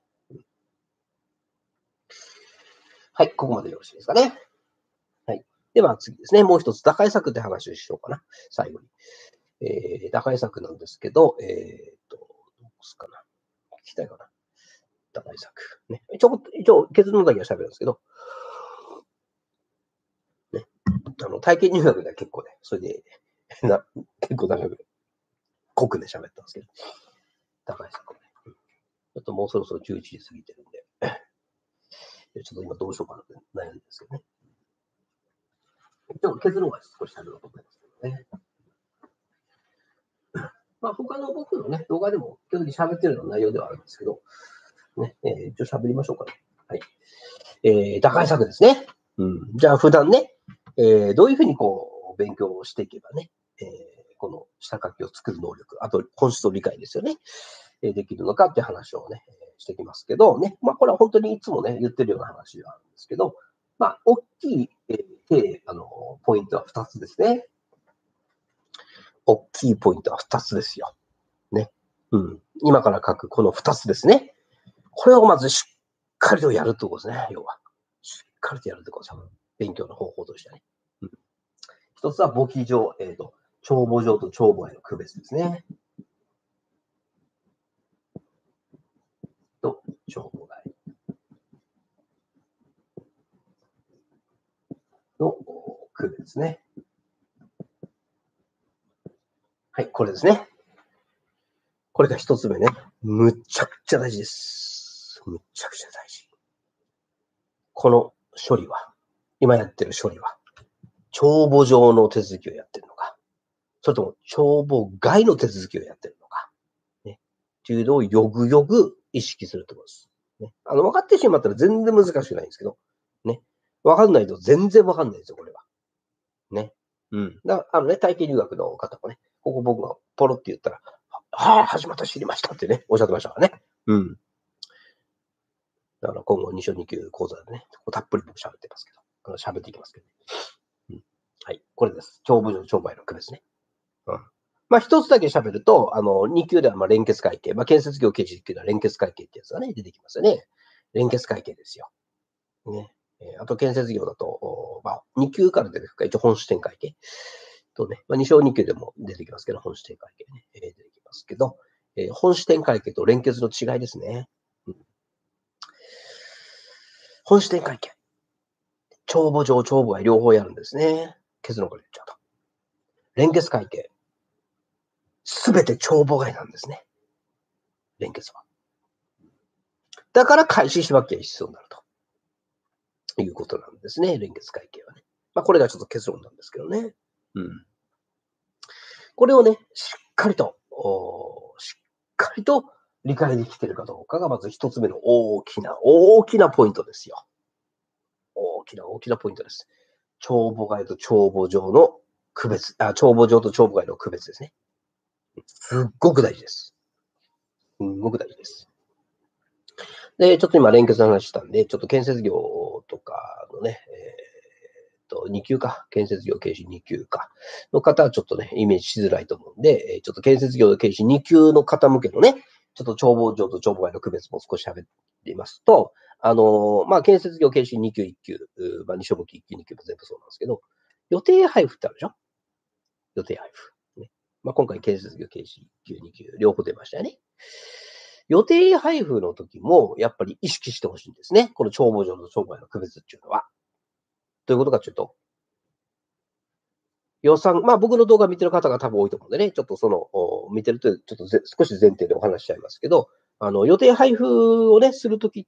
はい、ここまでよろしいですかね。はい。では次ですね。もう一つ、打開策って話をしようかな。最後に。打開策なんですけど、どうすかな。聞きたいかな。打開策。ね。一応、結論だけは喋るんですけど、ね。体験入学では結構ね、それで、結構長く、濃くね、喋ったんですけど、打開策ね。ちょっともうそろそろ11時過ぎてるんで、ちょっと今どうしようかなって悩んでるんですけどね。一応結論は少し喋ろうと思いますけどね。他の僕のね、動画でも基本的に喋ってるような内容ではあるんですけど、ね、一応喋りましょうかね。はい。打開策ですね。じゃあ普段ね、どういうふうにこう、勉強をしていけばね、この下書きを作る能力、あと本質を理解ですよね。できるのかっていう話をね、してきますけど、ね、これは本当にいつもね、言ってるような話ではあるんですけど、大きい、ポイントは2つですね。大きいポイントは2つですよ。ね。今から書くこの2つですね。これをまずしっかりとやるってことですね、要は。しっかりとやるってことですよ。勉強の方法としてはね。一つは簿記上、帳簿上と帳簿への区別ですね。と、帳簿外の区別ですね。はい、これですね。これが一つ目ね。むっちゃくちゃ大事です。むっちゃくちゃ大事。この処理は、今やってる処理は、帳簿上の手続きをやってるのか、それとも帳簿外の手続きをやってるのか、ね。っていうのをよくよく意識するところです。ね。分かってしまったら全然難しくないんですけど、ね。分かんないと全然分かんないですよ、これは。ね。体験留学の方もね、ここ僕がポロって言ったら、始まった、知りましたってね、おっしゃってましたからね。だから今後2章2級講座でね、たっぷり僕喋ってますけど、喋っていきますけどね。 はい。これです。帳簿上、帳簿外の区別ね。まあ、一つだけ喋ると、2級では連結会計、建設業刑事1級では連結会計ってやつがね、出てきますよね。連結会計ですよ。ね。あと、建設業だと、2級から出てくるか、一応本支店会計とね、2小2級でも出てきますけど、本支店会計ね、出てきますけど、本支店会計と連結の違いですね。本支店会計。帳簿上、帳簿外両方やるんですね。結論から言っちゃうと。連結会計。すべて帳簿外なんですね。連結は。だから開始しなきゃ必要になるということなんですね。連結会計はね。これがちょっと結論なんですけどね。これをね、しっかりと理解できているかどうかがまず一つ目の大きなポイントですよ。大きなポイントです。帳簿外と帳簿上の区別、帳簿上と帳簿外の区別ですね。すっごく大事です。すごく大事です。で、ちょっと今連結の話したんで、ちょっと建設業とかのね、2級か、建設業経営士2級かの方はちょっとね、イメージしづらいと思うんで、ちょっと建設業経営士2級の方向けのね、ちょっと帳簿上と帳簿外の区別も少し喋っていますと、建設業経営士2級1級、2種目1級2級も全部そうなんですけど、予定配布ってあるでしょ？予定配布。ね。今回建設業経営士1級2級両方出ましたよね。予定配布の時も、やっぱり意識してほしいんですね。この帳簿上と帳簿外の区別っていうのは。どういうことかというと、予算、僕の動画見てる方が多分多いと思うんでね、ちょっと見てると、ちょっと少し前提でお話しちゃいますけど、予定配布をね、するときって、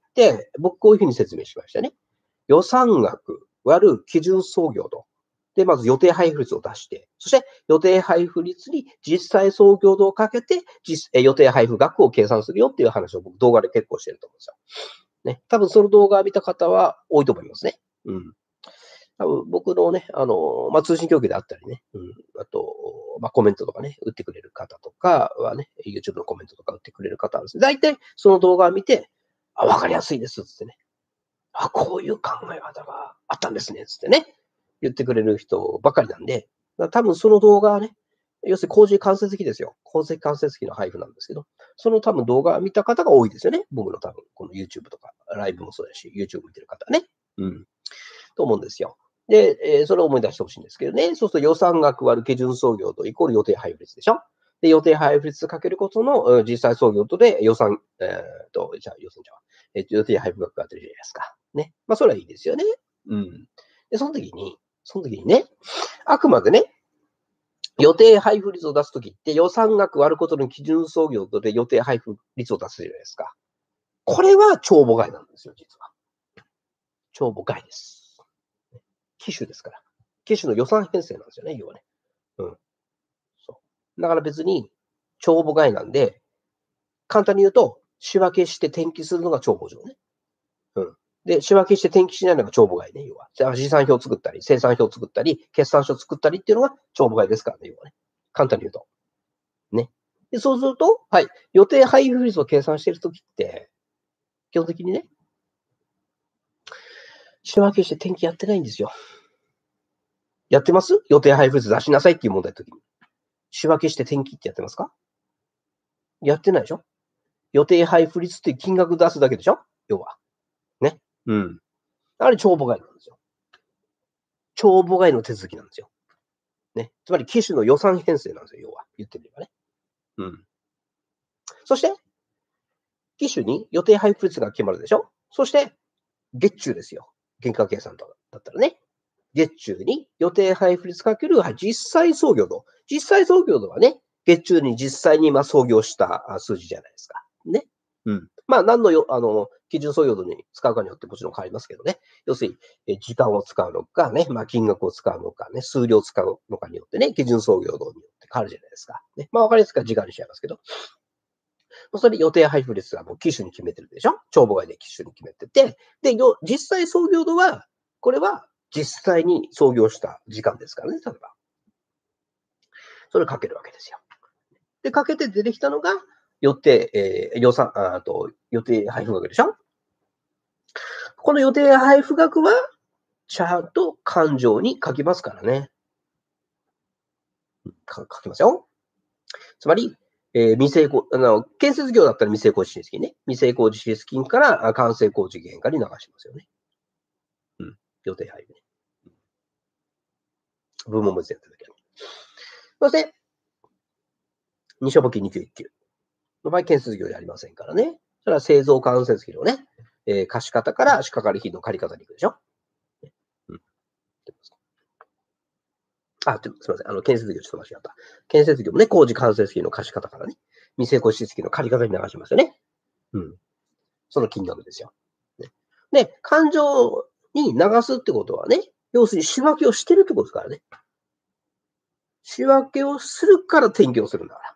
僕こういうふうに説明しましたね。予算額割る基準総業度。で、まず予定配布率を出して、そして予定配布率に実際総業度をかけて、予定配布額を計算するよっていう話を僕動画で結構してると思うんですよ。ね。多分その動画を見た方は多いと思いますね。多分僕のね、通信教育であったりね、あと、コメントとかね、打ってくれる方とかはね、YouTube のコメントとか打ってくれる方はですね、大体その動画を見て、わかりやすいです、つってね。こういう考え方があったんですね、つってね、言ってくれる人ばかりなんで、多分その動画はね、要するに工事間接機ですよ。工事間接機の配布なんですけど、その多分動画を見た方が多いですよね。僕の多分、この YouTube とか、ライブもそうだし、YouTube 見てる方ね。と思うんですよ。で、それを思い出してほしいんですけどね。そうすると予算額割る基準総業とイコール予定配布率でしょ。で、予定配布率かけることの実際総業とで予算、予定配布額が当てるじゃないですか。ね。それはいいですよね。で、その時にね、あくまでね、予定配布率を出すときって予算額割ることの基準総業とで予定配布率を出すじゃないですか。これは帳簿外なんですよ、実は。帳簿外です。機種ですから。機種の予算編成なんですよね、要はね。そう。だから別に、帳簿外なんで、簡単に言うと、仕分けして転記するのが帳簿上ね。で、仕分けして転記しないのが帳簿外ね、要は。じゃあ、試算表作ったり、生産表作ったり、決算書作ったりっていうのが帳簿外ですからね、要はね。簡単に言うと。ね。で、そうすると、予定配布率を計算しているときって、基本的にね、仕分けして転記やってないんですよ。やってます？予定配布率出しなさいっていう問題の時に。仕分けして転記ってやってますか？やってないでしょ？予定配布率って金額出すだけでしょ？要は。ね。あれ帳簿外なんですよ。帳簿外の手続きなんですよ。ね。つまり機種の予算編成なんですよ、要は。言ってみればね。そして、機種に予定配布率が決まるでしょ？そして、月中ですよ。原価計算だったらね。月中に予定配布率かける実際操業度。実際操業度はね、月中に実際に操業した数字じゃないですか。ね。何の基準操業度に使うかによってもちろん変わりますけどね。要するに、時間を使うのかね、金額を使うのかね、数量を使うのかによってね、基準操業度によって変わるじゃないですか。ね。わかりやすくは時間にしちゃいますけど。それ予定配布率はもう機種に決めてるでしょ？帳簿外で機種に決めてて、で、実際操業度は、これは実際に操業した時間ですからね、例えば。それをかけるわけですよ。で、かけて出てきたのが、予定配布額でしょ？この予定配布額は、ちゃんと勘定に書きますからね。 書きますよ。つまり、未成功、建設業だったら未成功支出金ね。未成功支出金から完成工事原価に流しますよね。うん。予定配分ね。分母別やってるだけ。そして、二所簿記2級1級の場合、建設業じゃありませんからね。それは製造間接費のね、貸し方から仕掛かり費の借り方に行くでしょ。うん。すみません。建設業ちょっと間違った。建設業もね、工事間接費の貸し方からね、未成功支出金の借り方に流しますよね。うん。その金額ですよ。ね、で、勘定に流すってことはね、要するに仕分けをしてるってことですからね。仕分けをするから転記をするんだから。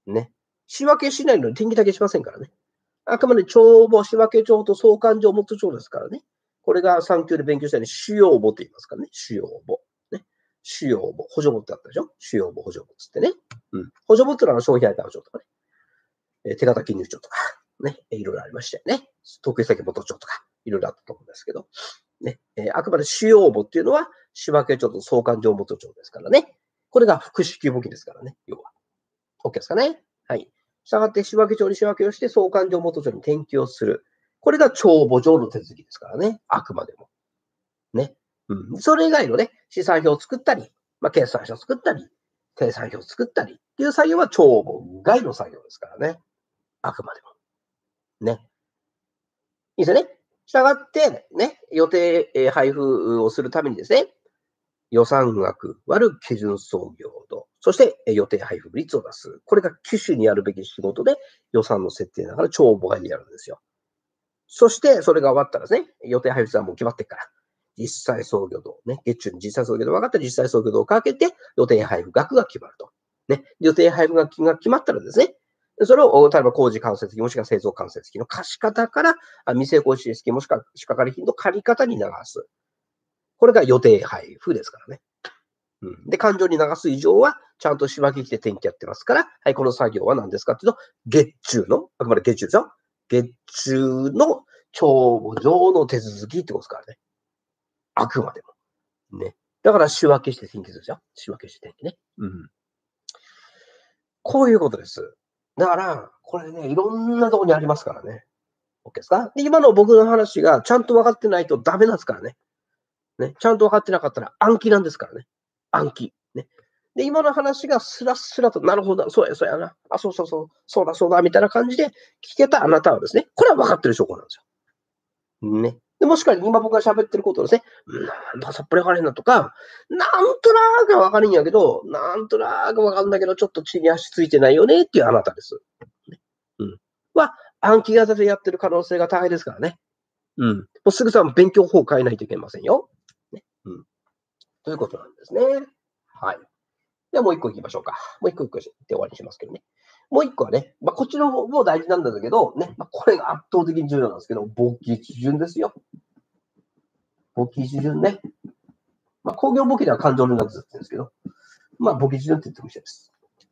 ね。仕分けしないのに転記だけしませんからね。あくまで帳簿、仕分け帳と相関上元帳ですからね。これが3級で勉強したように主要簿って言いますからね。主要簿。ね。主要簿。補助簿ってあったでしょ。主要簿、補助簿つってね。うん。補助簿ってのは消費相対帳とかね。手形金融帳とか。ね。いろいろありましたよね。特異先元帳とか。いろいろあったと思うんですけど。ね。あくまで主要簿っていうのは仕分け帳と相関上元帳ですからね。これが複式級簿記ですからね。要は。OK ですかね。はい。したがって仕分け帳に仕分けをして相関上元帳に転記をする。これが帳簿上の手続きですからね。あくまでも。ね。うん。それ以外のね、資産表を作ったり、決算書を作ったり、計算表を作ったりっていう作業は帳簿外の作業ですからね。あくまでも。ね。いいですよね。したがって、ね、予定配布をするためにですね、予算額割る基準総業度、そして予定配布率を出す。これが機種にやるべき仕事で予算の設定だから帳簿外でやるんですよ。そして、それが終わったらですね、予定配布率はもう決まってるから、実際総業度、ね、月中に実際総業度分かったら実際総業度をかけて予定配布額が決まると。ね、予定配布額が決まったらですね、それを、例えば工事間接費もしくは製造間接費の貸し方から、未成功支出金もしくは仕掛かり費の借り方に流す。これが予定配布ですからね。うん、で、勘定に流す以上は、ちゃんと仕分けして転記やってますから、はい、この作業は何ですかっていうと、月中の、あくまで月中ですよ。月中の帳簿上の手続きってことですからね。あくまでも。ね。だから仕分けして転記するんですよ。仕分けして転記ね。うん。こういうことです。だから、これね、いろんなところにありますからね。OK ですか？で、今の僕の話がちゃんと分かってないとダメなんですからね。ね。ちゃんと分かってなかったら暗記なんですからね。暗記。ね。で、今の話がスラスラと、なるほど、そうや、そうやな。あ、そうそうそう、そうだ、そうだ、みたいな感じで聞けたあなたはですね、これは分かってる証拠なんですよ。ね。で、もしくは今僕が喋ってることをですね、なんださっぱり分からへんなとか、なんとなく分かるんやけど、なんとなく分かるんだけど、ちょっと地に足ついてないよねっていうあなたです。ね、うん。は、暗記型でやってる可能性が高いですからね。うん。もうすぐさま勉強法を変えないといけませんよ。ね。うん。ということなんですね。はい。ではもう一個行きましょうか。もう一個言って終わりにしますけどね。もう一個はね、こっちの方も大事なんだけど、ね、これが圧倒的に重要なんですけど、簿記基準ですよ。簿記基準ね。工業簿記では勘定連絡図って言うんですけど、簿記基準って言っても一緒です。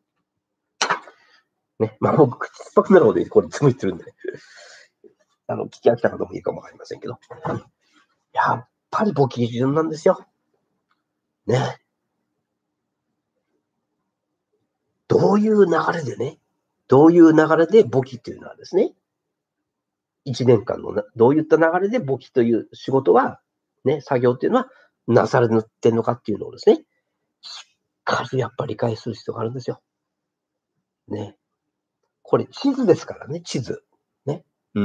ね、僕、口酸っぱくなるほどこれいつも言ってるんでね。聞き飽きた方もいいかもわかりませんけど。やっぱり簿記基準なんですよ。ね。どういう流れでね、どういう流れで簿記っていうのはですね、1年間のどういった流れで簿記という仕事は、ね、作業っていうのはなされてるのかっていうのをですね、しっかりやっぱり理解する必要があるんですよ。ね。これ地図ですからね、地図。ね。うん。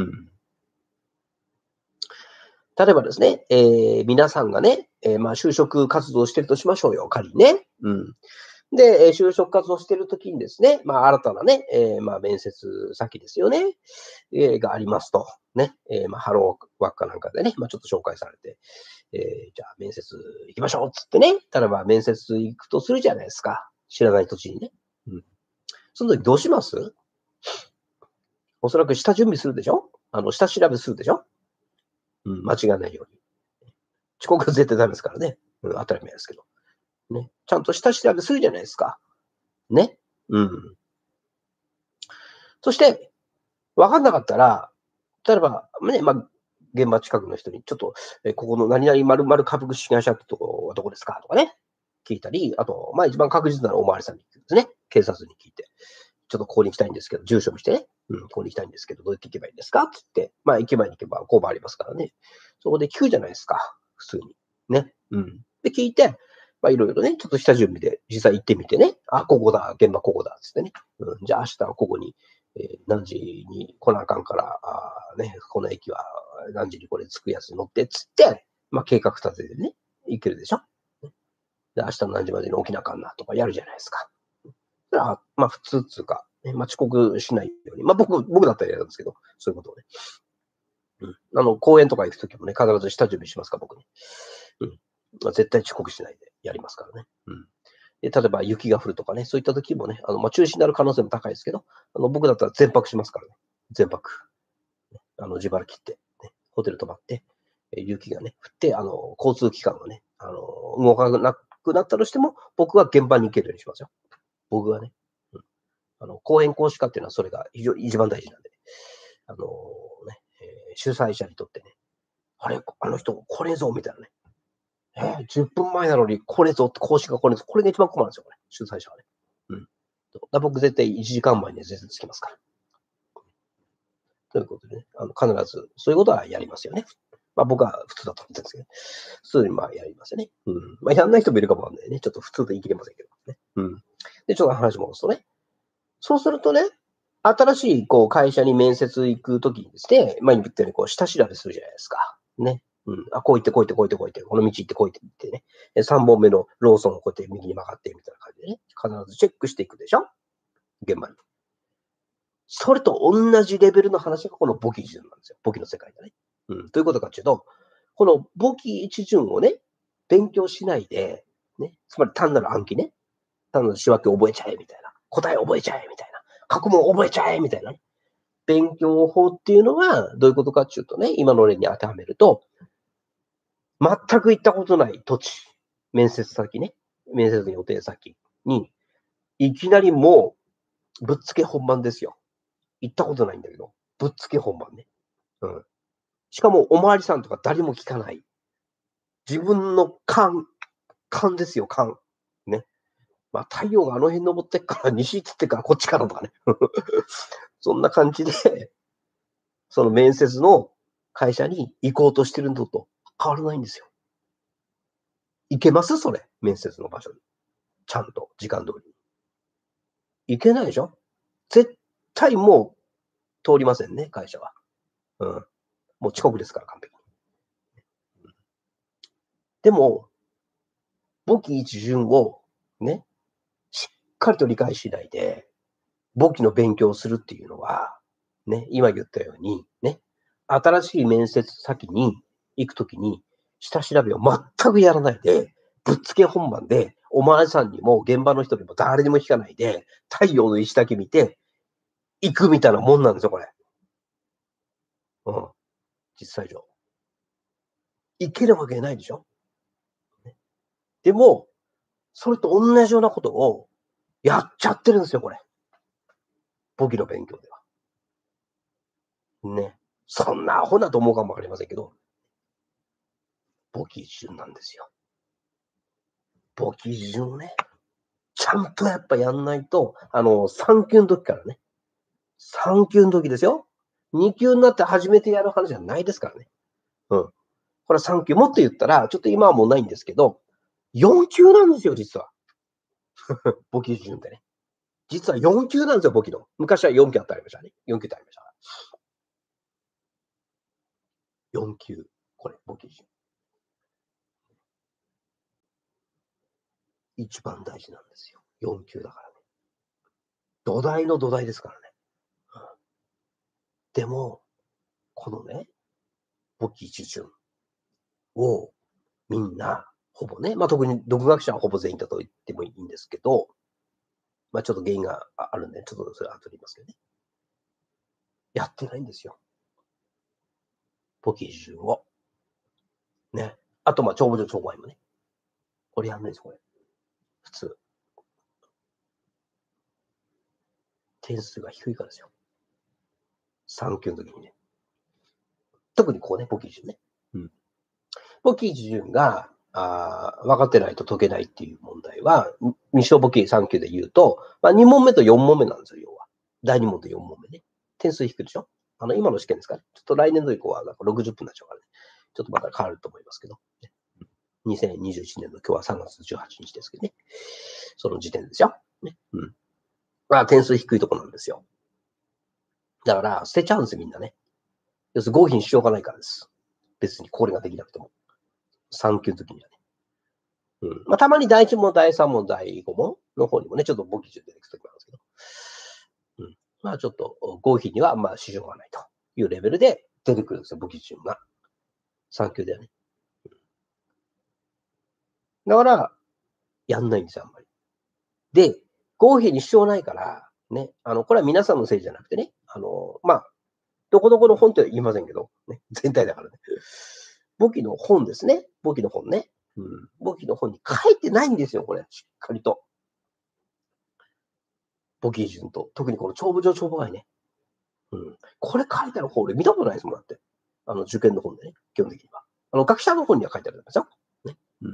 例えばですね、皆さんがね、就職活動してるとしましょうよ、仮にね。うん。で、就職活動してるときにですね、新たなね、面接先ですよね、がありますと。ね、ハローワークかなんかでね、ちょっと紹介されて、じゃあ面接行きましょうっつってね、例えば面接行くとするじゃないですか。知らない土地にね。うん。その時どうします？おそらく下準備するでしょ？下調べするでしょ？うん、間違いないように。遅刻は絶対ダメですからね。うん、当たり前ですけど。ね。ちゃんと下調べするじゃないですか。ね。うん。そして、わかんなかったら、例えば、ね、現場近くの人に、ちょっと、ここの何々〇〇株式会社ってとこはどこですかとかね。 聞いたり、あと、まあ一番確実なのはおまわりさんに聞くんですね。警察に聞いて。ちょっとここに行きたいんですけど、住所見してね。ここに行きたいんですけど、どうやって行けばいいですかつって、まあ、行けば交番ありますからね。そこで聞くじゃないですか。普通に。ね。で、聞いて、まあ、いろいろね、ちょっと下準備で実際行ってみてね。あ、ここだ、現場ここだ、つってね。じゃあ明日はここに、何時に来なあかんから、この駅は何時にこれ着くやつに乗って、つって、まあ、計画立ててね、行けるでしょ。で、明日の何時までに起きなあかんなとかやるじゃないですか。まあ普通っていうか、まあ遅刻しないように。まあ僕だったらやるんですけど、そういうことをね。公園とか行くときもね、必ず下準備しますから、僕ね。絶対遅刻しないでやりますからね。で、例えば雪が降るとかね、そういった時もね、まあ中止になる可能性も高いですけど、僕だったら全泊しますからね。全泊。自腹切って、ね、ホテル泊まって、雪がね、降って、交通機関がね、動かなくなったとしても、僕は現場に行けるようにしますよ。僕はね。公演講師課っていうのはそれが一番大事なんで、主催者にとってね、あれ、あの人来れぞみたいなね。10分前なのに来れぞって、講師が来れぞ。これが一番困るんですよ、これ。主催者はね。僕絶対1時間前に絶対着きますから。ということでね、必ず、そういうことはやりますよね。まあ僕は普通だと思ってるんですけど、普通にまあやりますよね。まあやんない人もいるかもわかんないね。ちょっと普通で言い切れませんけどね。で、ちょっと話戻すとね、そうするとね、新しい会社に面接行くときにですね、前に言ったように下調べするじゃないですか。ね。こう行って、こう行って、こう行って、こう行って、この道行って、こう行ってってね。3本目のローソンをこうやって右に曲がってみたいな感じでね、必ずチェックしていくでしょ現場に。それと同じレベルの話がこの簿記一巡なんですよ。簿記の世界だね。ということかっていうと、この簿記一巡をね、勉強しないで、ね、つまり単なる暗記ね、単なる仕分け覚えちゃえみたいな、答え覚えちゃえみたいな、過去問覚えちゃえみたいなね。勉強法っていうのはどういうことかっていうとね、今の例に当てはめると、全く行ったことない土地、面接先ね、面接予定先に、いきなりもうぶっつけ本番ですよ。行ったことないんだけど、ぶっつけ本番ね。しかもおまわりさんとか誰も聞かない。自分の勘ですよ、勘。ね。まあ太陽があの辺登ってっから西行ってっからこっちからとかね。そんな感じで、その面接の会社に行こうとしてるのと変わらないんですよ。行けますそれ。面接の場所に。ちゃんと、時間通りに。行けないでしょ絶対もう通りませんね、会社は。もう遅刻ですから、完璧に。でも、簿記一巡をね、しっかりと理解しないで、簿記の勉強をするっていうのは、ね、今言ったように、ね、新しい面接先に行くときに、下調べを全くやらないで、ぶっつけ本番で、おまわりさんにも現場の人にも誰にも聞かないで、太陽の石だけ見て、行くみたいなもんなんですよ、これ。実際上。行けるわけないでしょ。でも、それと同じようなことをやっちゃってるんですよ、これ。簿記の勉強では。ね。そんなアホなと思うかもわかりませんけど、簿記一巡なんですよ。簿記一巡をね、ちゃんとやっぱやんないと、3級の時からね、3級の時ですよ。2級になって初めてやる話じゃないですからね。これは3級。もっと言ったら、ちょっと今はもうないんですけど、4級なんですよ、実は。簿記一巡ってね。実は4級なんですよ、簿記の。昔は4級あってありましたね。4級ってありましたから。4級。これ、簿記一巡。一番大事なんですよ。4級だからね。土台の土台ですからね。でも、このね、簿記一巡をみんな、ほぼね、特に独学者はほぼ全員だと言ってもいいんですけど、ちょっと原因があるんで、ちょっとそれは後で言いますけどね。やってないんですよ。簿記一巡を。ね。あと、帳簿上帳外もね。これやんないです、これ。普通。点数が低いからですよ。3級の時にね。特にこうね、簿記一巡ね。簿記一巡が、 分かってないと解けないっていう問題は、二小簿記3級で言うと、2問目と4問目なんですよ、要は。第2問と4問目ね。点数低いでしょ。今の試験ですから、ちょっと来年度以降はなんか60分になっちゃうからね。ちょっとまた変わると思いますけど。2021年の今日は3月18日ですけどね。その時点ですよ。ね。点数低いとこなんですよ。だから、捨てちゃうんですよ、みんなね。要するに合否にしようがないからです。別にこれができなくても。3級の時にはね。たまに第1問、第3問、第5問の方にもね、ちょっと簿記順出てくる時もあるんですけど。ちょっと合否には支障がないというレベルで出てくるんですよ、簿記順が。3級ではね。だから、やんないんですよ、あんまり。で、合否に支障ないから、ね、これは皆さんのせいじゃなくてね、どこどこの本って言いませんけど、ね、全体だからね。簿記の本ですね。簿記の本ね。簿記の本に書いてないんですよ、これ。しっかりと。簿記順と。特にこの帳簿上帳簿外ね。これ書いてある本、俺見たことないですもん、だって。受験の本でね、基本的には。学者の本には書いてあるんですよ。ね。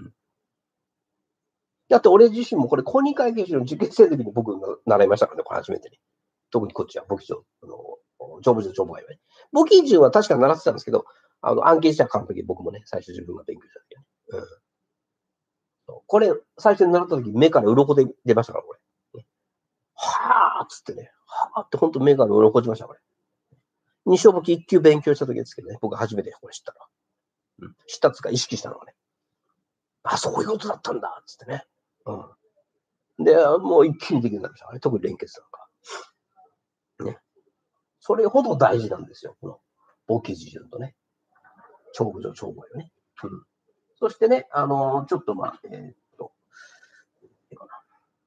だって俺自身もこれ公認会計士の受験生の時に僕が習いましたからね、これ初めてね。特にこっちは簿記上、帳簿上帳簿外はね。簿記順は確か習ってたんですけど、暗記した完璧僕もね、最初自分が勉強した時はね。これ、最初に習った時目から鱗で出ましたから、これ。はぁーっつってね。はぁーって本当目から鱗落ちました、これ。二小簿記1級勉強した時ですけどね、僕初めてこれ知ったら。知ったっつうか意識したのはね。そういうことだったんだっつってね。で、もう一気にできるようになりましたね。特に連結なんか。ね。それほど大事なんですよ。この簿記事順とね。帳簿上帳簿よね。そしてね、ちょっといいかな。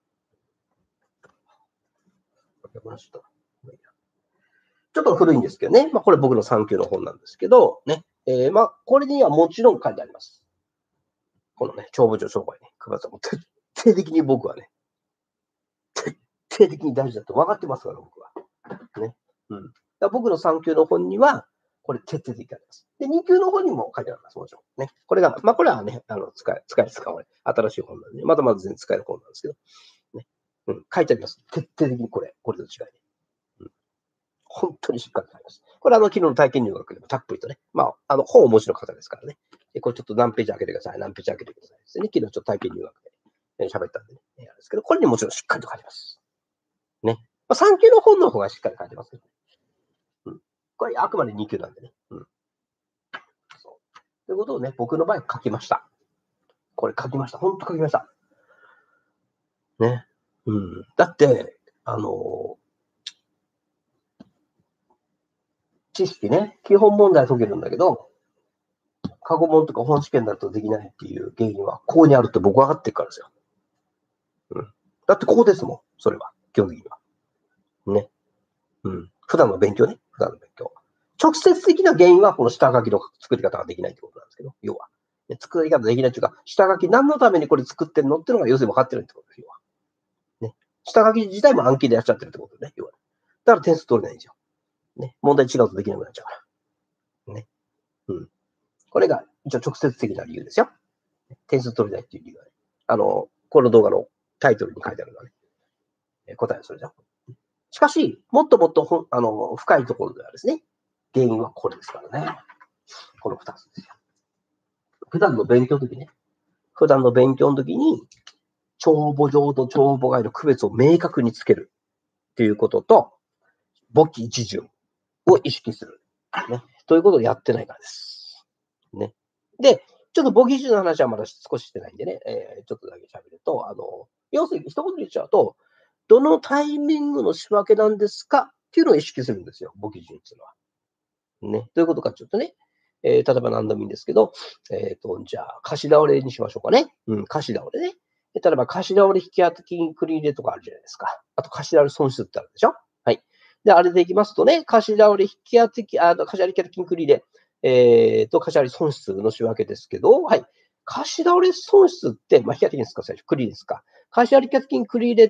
ちょっと古いんですけどね。これ僕の3級の本なんですけど、ね。これにはもちろん書いてあります。このね、帳簿上帳簿ね。9月はもう徹底的に僕はね、徹底的に大事だと分かってますから、僕は。ね。だ僕の3級の本には、これ徹底的に書いてます。で、2級の本にも書いてあります、もちろん。ね。これが、これはね、使え新しい本なんで、ね、まだまだ全然使える本なんですけど、ね。書いてあります。徹底的にこれと違いね。本当にしっかり書いてます。これ昨日の体験入学でもたっぷりとね、本をお持ちの方ですからね。これちょっと何ページ開けてください、何ページ開けてくださいですね。昨日ちょっと体験入学で喋ったんでね、あれですけど、これにもちろんしっかりと書いてます。ね。3級の本の方がしっかり書いてますけど、これあくまで2級なんでね。ということをね、僕の場合書きました。これ書きました。本当書きました。ね。だって、知識ね、基本問題解けるんだけど、過去問とか本試験だとできないっていう原因は、ここにあるって僕分かってるからですよ。だってここですもん、それは。基本的には。ね。普段の勉強ね。普段の勉強。直接的な原因は、この下書きの作り方ができないってことなんですけど、要は。作り方できないっていうか、下書き何のためにこれ作ってるのっていうのが要するに分かってるってことです、要は。ね。下書き自体も暗記でやっちゃってるってことね、要は。だから点数取れないんですよ。ね。問題違うとできなくなっちゃうから。ね。これが一応直接的な理由ですよ。点数取れないっていう理由はね。この動画のタイトルに書いてあるのはね。答えはそれじゃん。しかし、もっともっと深いところではですね、原因はこれですからね。この2つですよ。普段の勉強の時ね。普段の勉強の時に、帳簿上と帳簿外の区別を明確につけるっていうことと、簿記一巡を意識する。ね。ということをやってないからです。ね。で、ちょっと簿記一巡の話はまだ少ししてないんでね、ちょっとだけ喋ると、要するに一言で言っちゃうと、どのタイミングの仕分けなんですかっていうのを意識するんですよ、簿記順っていうのは。ね。どういうことかっていうとね、例えば何でもいいんですけど、じゃあ、貸し倒れにしましょうかね。貸し倒れね。例えば、貸し倒れ引き当て金繰り入れとかあるじゃないですか。あと、貸し倒れ損失ってあるでしょ。はい。で、あれでいきますとね、貸し倒れ引き当て金、貸し倒れ引き当て金繰り入れ、貸し倒れ損失の仕分けですけど、はい。貸し倒れ損失って、引き当て金ですか、最初、繰りですか。貸し倒れ引き当て金繰り入れって、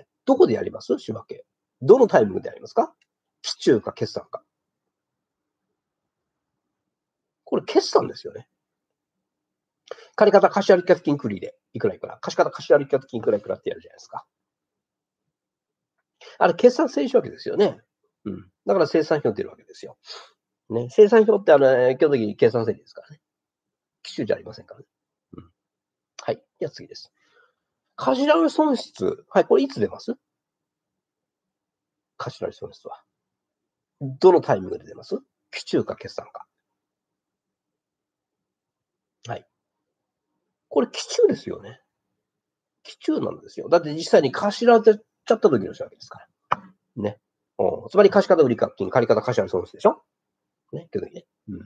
どこでやります仕分け。どのタイミングでやりますか。期中か決算か。これ決算ですよね。 借方貸借客金繰りでいくらいくら、貸方貸借客金いくらいくらってやるじゃないですか。あれ、決算整理仕分けですよね。うん。だから精算表出るわけですよ。ね。精算表って基本的に計算整理ですからね。期収じゃありませんからね。うん。はい。じゃあ次です。貸し損失。はい、これいつ出ます？貸し損失は。どのタイミングで出ます？期中か決算か。はい。これ期中ですよね。期中なんですよ。だって実際に貸しられちゃった時の仕訳ですから。ね。つまり貸方売掛金、借方貸し損失でしょ？ね。基本的にね。うん。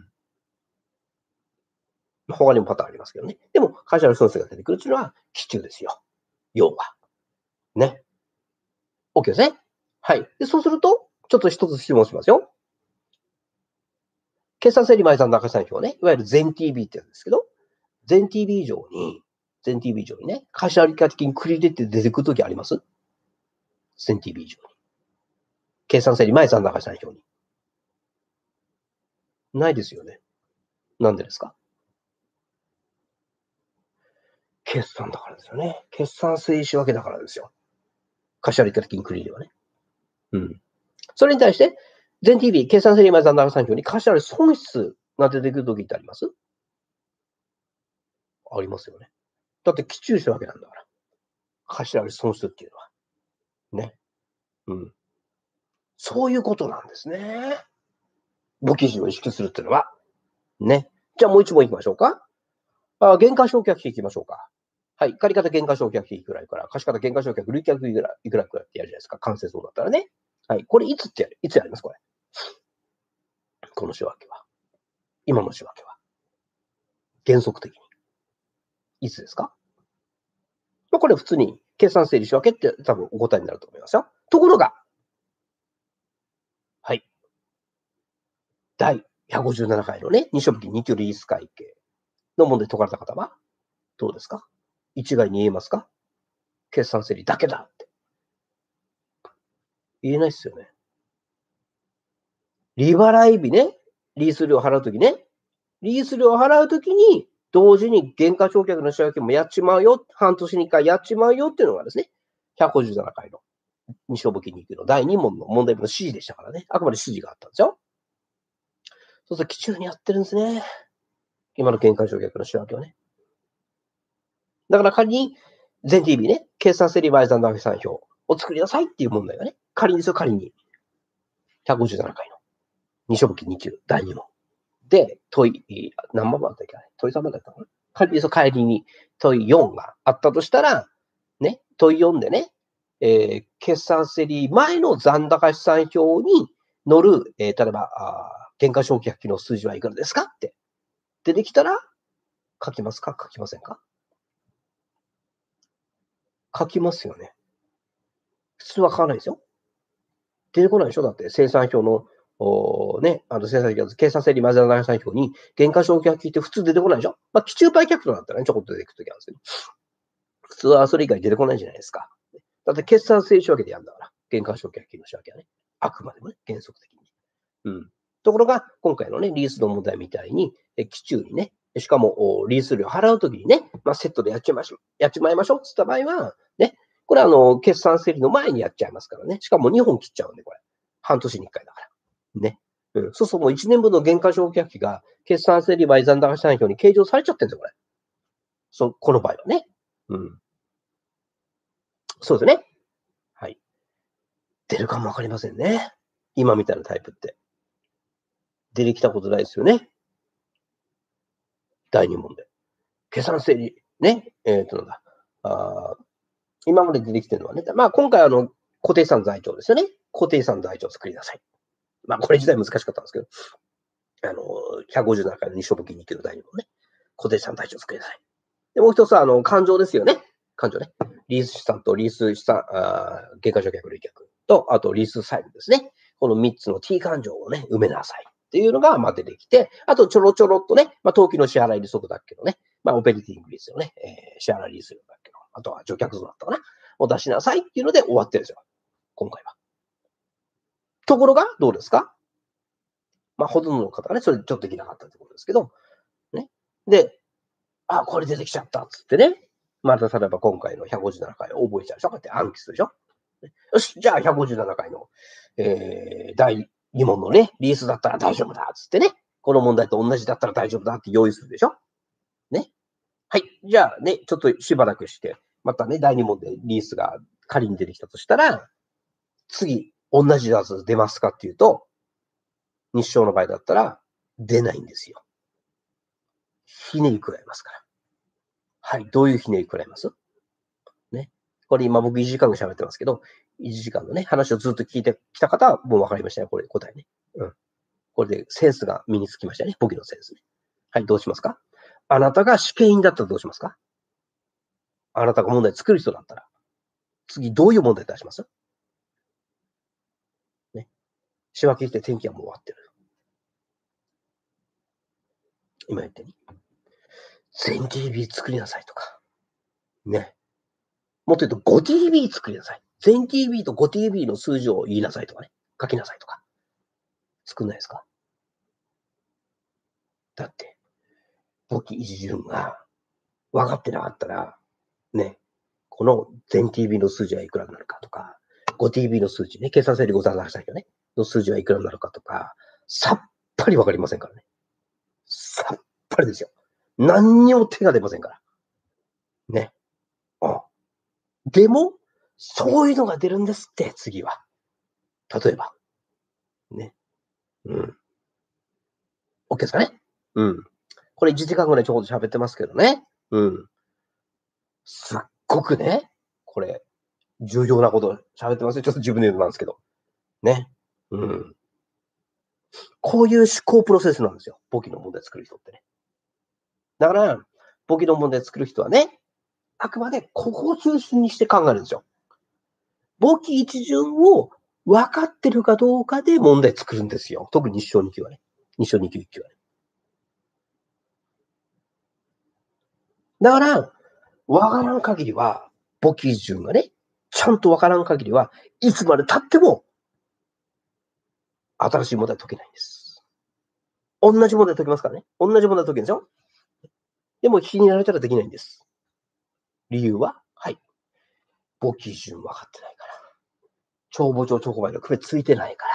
他にもパターンありますけどね。でも、貸し損失が出てくるっていうのは期中ですよ。要は。ね。OK ですね。はい。で、そうすると、ちょっと一つ質問しますよ。決算整理前算高算表ね。いわゆる全 TB ってやつですけど、全 TB 以上にね、貸し借り金繰り出て出てくるときあります？全 TB 以上に。決算整理前算高算表に。ないですよね。なんでですか？決算だからですよね。決算整理仕分けだからですよ。貸し借り金繰り入れはね。うん。それに対して、全 TB、決算整理前算高算表に貸し借り損失が出てくるときってあります？ありますよね。だって期中したわけなんだから。貸し借り損失っていうのは。ね。うん。そういうことなんですね。簿記事を意識するっていうのは。ね。じゃあもう一問行きましょうか。減価償却費行きましょうか。はい。借方減価償却費いくらいくら、貸方減価償却累却いくらいくらってやるじゃないですか。関節そうだったらね。はい。これいつやりますこれ。この仕分けは。今の仕分けは。原則的に。いつですか？これ普通に計算整理仕分けって多分お答えになると思いますよ。ところが、はい。第157回のね、2書引2級リリース会計の問題解かれた方は、どうですか？一概に言えますか？決算整理だけだって。言えないっすよね。利払い日ね、リース料払うときね、リース料払うときに、同時に減価償却の仕分けもやっちまうよ、半年に1回やっちまうよっていうのがですね、157回の二章簿記2級の第2問の問題文の指示でしたからね。あくまで指示があったんですよ。そうすると、期中にやってるんですね。今の減価償却の仕分けをね。だから仮に、全 TV ね、計算整理倍算高算表を作りなさいっていう問題がね、仮にですよ、仮に。157回の二章簿記2級第2問。で、問い、何番だったっけ問い3番だったかな仮に帰りに問い4があったとしたら、ね、問い4でね、決算整理前の残高資産表に載る、例えば、減価償却費の数字はいくらですかって出てきたら、書きますか書きませんか？書きますよね。普通は書かないですよ。出てこないでしょだって生産表の、ね、生産表、計算整理前残高資産表に減価償却費って普通出てこないでしょまあ、期中売却とだったらね、ちょこっと出てくるときあるんですけど、普通はそれ以外出てこないじゃないですか。だって決算整理仕分けでやるんだから、減価償却費の仕分けはね。あくまでもね、原則的に。うん。ところが、今回のね、リースの問題みたいに、期中にね、しかも、リース料払うときにね、まあ、セットでやっちまいましょうって言った場合は、ね、これは決算整理の前にやっちゃいますからね。しかも2本切っちゃうんで、これ。半年に1回だから。ね。うん。そうそう、もう1年分の減価償却費が、決算整理倍残高資産表に計上されちゃってるんですよ、これ。この場合はね。うん。そうですね。はい。出るかもわかりませんね。今みたいなタイプって。出てきたことないですよね。第2問で。計算整理、ね。なんだ。今まで出てきてるのはね、まあ今回固定資産台帳ですよね。固定資産台帳を作りなさい。まあこれ自体難しかったんですけど、157回の2章簿記2級の第2問ね。固定資産台帳を作りなさい。で、もう一つは、勘定ですよね。勘定ね。リース資産とリース資産、減価償却累却と、あとリース債務ですね。この3つの T 勘定をね、埋めなさい。っていうのが、まあ、出てきて、あとちょろちょろっとね、まあ、当期の支払い利息だっけどね、まあ、オペレーティングリースのね、支払い利息だっけど、あとは除却増だったかな、を出しなさいっていうので終わってるんですよ。今回は。ところが、どうですか？まあ、ほとんどの方がね、それちょっとできなかったってことですけど、ね。で、 あ、これ出てきちゃったっつってね。また例えば今回の157回を覚えちゃうでしょ。こうやって暗記するでしょ。よし、じゃあ157回の、第2問のね、リースだったら大丈夫だっつってね。この問題と同じだったら大丈夫だって用意するでしょ。ね。はい。じゃあね、ちょっとしばらくして、またね、第2問でリースが仮に出てきたとしたら、次、同じやつ出ますかっていうと、日照の場合だったら出ないんですよ。ひねり食らいますから。はい。どういうひねり食らいますね。これ今僕1時間ぐらい喋ってますけど、1時間のね、話をずっと聞いてきた方はもう分かりましたよ。これ答えね。うん。これでセンスが身につきましたね。簿記のセンスね。はい。どうしますか？あなたが試験員だったらどうしますか？あなたが問題作る人だったら、次どういう問題出しますね。仕分けして天気はもう終わってる。今言ったように。全 TB 作りなさいとか。ね。もっと言うと 5TB 作りなさい。全 TB と 5TB の数字を言いなさいとかね。書きなさいとか。作んないですか？だって、簿記一巡が分かってなかったら、ね、この全 TB の数字はいくらになるかとか、5TB の数字ね、計算整理ございましたけどね、の数字はいくらになるかとか、さっぱり分かりませんからね。さっぱりですよ。何にも手が出ませんから。ね。うん。でも、そういうのが出るんですって、次は。例えば。ね。うん。OK ですかね。うん。これ1時間ぐらいちょうど喋ってますけどね。うん。すっごくね、これ、重要なこと喋ってますよ。ちょっと自分で言うのなんですけど。ね。うん。こういう思考プロセスなんですよ。簿記の問題作る人ってね。だから、簿記の問題作る人はね、あくまでここを中心にして考えるんですよ。簿記一巡を分かってるかどうかで問題作るんですよ。特に日照2級はね。日照2級1級はね。だから、分からん限りは、簿記一巡がね、ちゃんと分からん限りは、いつまで経っても新しい問題解けないんです。同じ問題解けますからね。同じ問題解けるんですよ。でも、気になれたらできないんです。理由は、はい。簿記順分かってないから。帳簿帳帳簿の区別ついてないから。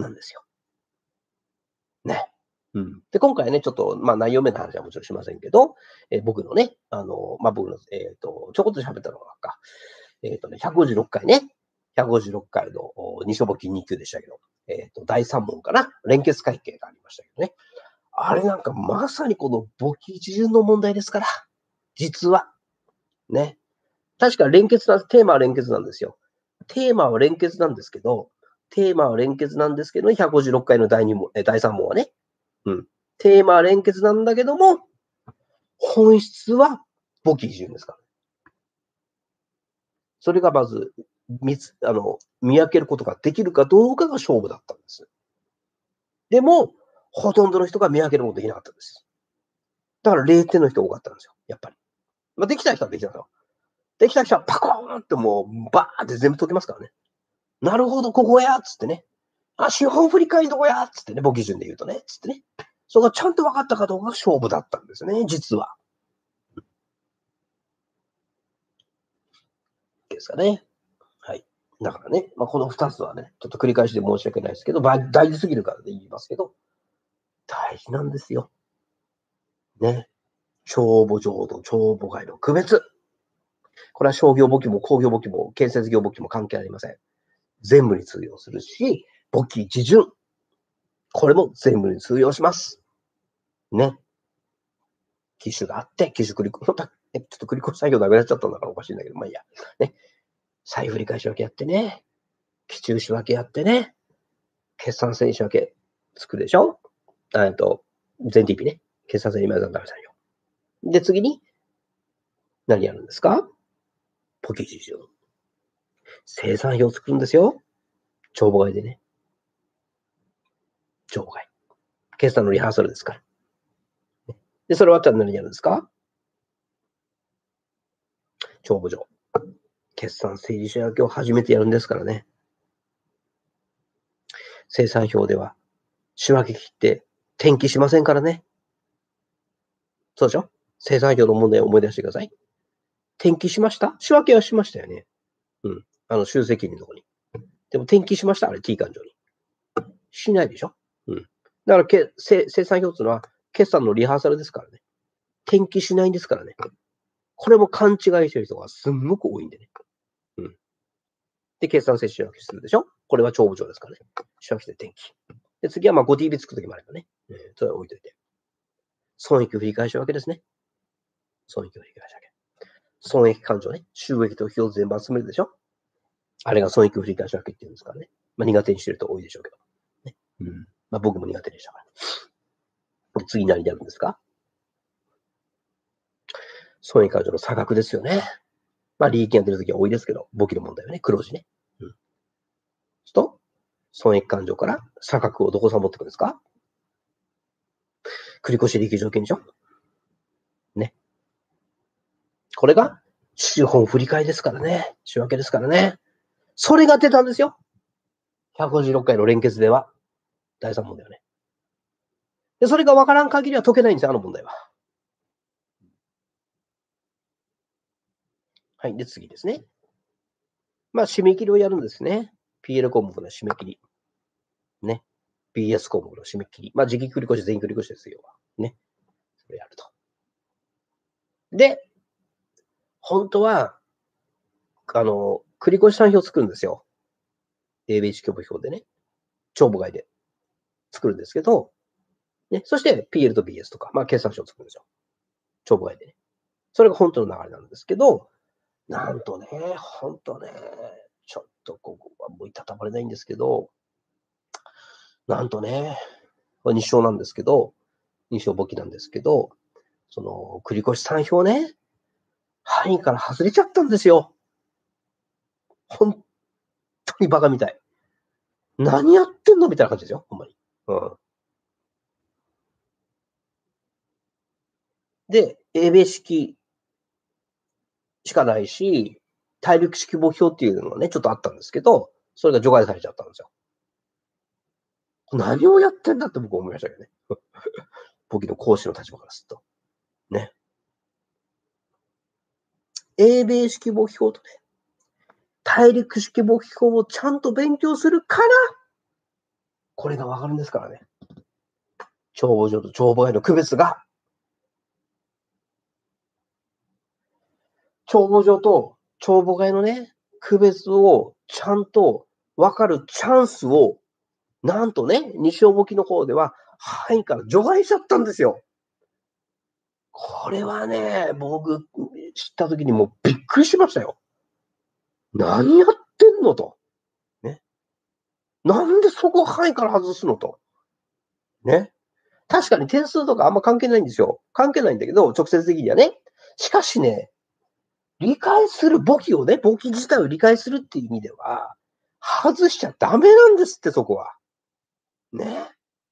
なんですよ。ね。うん。で、今回ね、ちょっと、まあ、内容面の話はもちろんしませんけど、僕のね、まあ、僕の、ちょこっと喋ったのがか、156回ね、156回の二書簿記2級でしたけど、第3問かな、連結会計がありましたけどね。あれなんかまさにこの簿記一巡の問題ですから、実は。ね。確か連結テーマは連結なんですよ。テーマは連結なんですけど、156回の第2問、第3問はね。うん。テーマは連結なんだけども、本質は簿記一巡ですから。それがまず、見分けることができるかどうかが勝負だったんです。でも、ほとんどの人が見分けることできなかったんです。だから0点の人が多かったんですよ、やっぱり。まあ、できた人はできたのよ。できた人はパコーンってもう、バーって全部解けますからね。なるほど、ここやっつってね。あ、資本振り返りどこやっつってね、簿記順で言うとね、つってね。そこがちゃんと分かったかどうかが勝負だったんですね、実は。ですかね。はい。だからね、まあ、この2つはね、ちょっと繰り返しで申し訳ないですけど、大事すぎるからで言いますけど、大事なんですよ。ね。帳簿上と帳簿外の区別。これは商業簿記も工業簿記も建設業簿記も関係ありません。全部に通用するし、簿記一巡。これも全部に通用します。ね。機種があって、機種繰り越し、ちょっと繰り越し作業なくなっちゃったんだからおかしいんだけど、まあいいや。ね。再振り返し分けやってね。期中仕分けやってね。決算整理仕分け作るでしょ。全 TP ね。決算整理今だダメだよ。で、次に、何やるんですか？ポキジ順。生産表を作るんですよ。帳簿外でね。帳簿外。決算のリハーサルですから。で、それ終わったら何やるんですか？帳簿上。決算整理仕分けを初めてやるんですからね。生産表では仕分け切って転記しませんからね。そうでしょ？ 生産表の問題を思い出してください。転記しました？仕分けはしましたよね。集積のとこに。でも転記しました？あれ T 勘定に。しないでしょ。だから生産表っていうのは、決算のリハーサルですからね。転記しないんですからね。これも勘違いしてる人がすんごく多いんでね。で、決算設仕分けするでしょ。これは帳簿上ですからね。仕分けして転記。で、次は5TB つくときもあればね。それは置いといて。損益振り返し分けですね。損益振り返し分け。損益勘定ね。収益と費用全部集めるでしょ。あれが損益振り返し分けっていうんですからね。苦手にしてる人多いでしょうけど。ね。僕も苦手でしたから。次何やるんですか？損益勘定の差額ですよね。利益が出るときは多いですけど、簿記の問題はね、黒字ね。損益勘定から差額をどこさん持ってくるんですか？繰越利益条件でしょ。ね。これが資本振り替えですからね。仕分けですからね。それが出たんですよ。156回の連結では。第3問題はね。で、それが分からん限りは解けないんですよ、あの問題は。はい。で、次ですね。締め切りをやるんですね。PL 項目の締め切り。ね。BS 項目の締め切り。時期繰越、全繰越ですよ。ね。それやると。で、本当は、繰越算表を作るんですよ。ABC 挙簿表でね。帳簿外で作るんですけど、ね。そして PL と BS とか、決算書を作るんですよ。帳簿外でね。それが本当の流れなんですけど、なんとね、本当ね、ちょっとここはもういたたまれないんですけど、なんとね、これ日照なんですけど、日照簿記なんですけど、その繰越算表ね、範囲から外れちゃったんですよ。本当にバカみたい。何やってんのみたいな感じですよ、ほんまに。で、英米式しかないし、大陸式簿表っていうのがね、ちょっとあったんですけど、それが除外されちゃったんですよ。何をやってんだって僕思いましたけどね。簿記の講師の立場からすると。ね。英米式簿記法とね、大陸式簿記法をちゃんと勉強するから、これがわかるんですからね。帳簿上と帳簿外の区別が、帳簿上と帳簿外のね、区別をちゃんとわかるチャンスを、なんとね、西小簿記の方では範囲から除外しちゃったんですよ。これはね、僕知った時にもうびっくりしましたよ。何やってんのと。ね。なんでそこ範囲から外すのと。ね。確かに点数とかあんま関係ないんですよ。関係ないんだけど、直接的にはね。しかしね、理解する簿記をね、簿記自体を理解するっていう意味では、外しちゃダメなんですって、そこは。ね。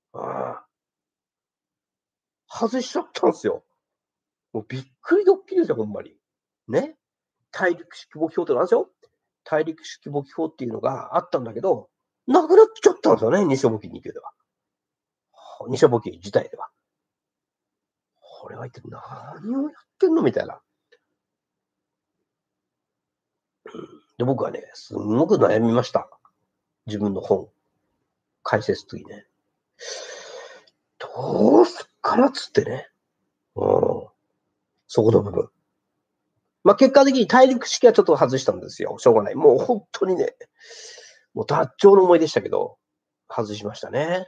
外しちゃったんですよ。もうびっくりドッキリですよ、ほんまに。ね。大陸式簿記法ってなんですよ。大陸式簿記法っていうのがあったんだけど、なくなっちゃったんですよね、二書簿記2級では。二書簿記自体では。これは一体何をやってんのみたいな。で、僕はね、すんごく悩みました。自分の本、解説時ね。どうすっからっつってね。そこの部分。結果的に大陸式はちょっと外したんですよ。しょうがない。もう本当にね、もう脱腸の思いでしたけど、外しましたね。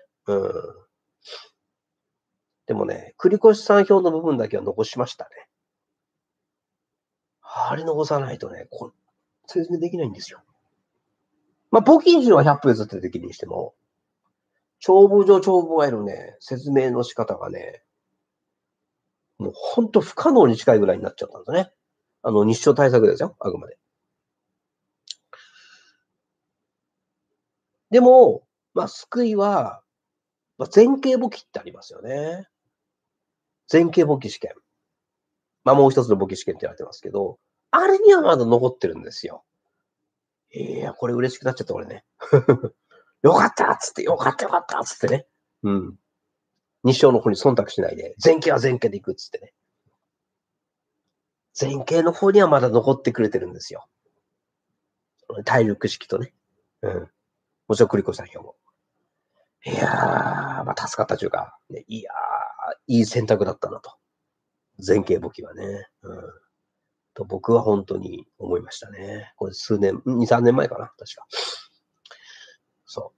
でもね、繰越算表の部分だけは残しましたね。あれ残さないとね、説明できないんですよ。簿記費は100歩譲ってできるにしても、帳簿上帳簿外のね、説明の仕方がね、もうほんと不可能に近いぐらいになっちゃったんですね。日照対策ですよ、あくまで。でも、救いは、前傾簿記ってありますよね。前傾簿記試験。もう一つの簿記試験って言われてますけど、あれにはまだ残ってるんですよ。いや、これ嬉しくなっちゃった、俺ね。よかったっつって、よかったよかったっつってね。日照の方に忖度しないで、前傾は前傾でいくっつってね。 前傾の方にはまだ残ってくれてるんですよ。体力式とね。うん。もちろん繰り越した表も。いやー、まあ、助かったというか、ね、いやー、いい選択だったなと。前傾簿記はね。うん。と僕は本当に思いましたね。これ数年、2、3年前かな、確か。そう。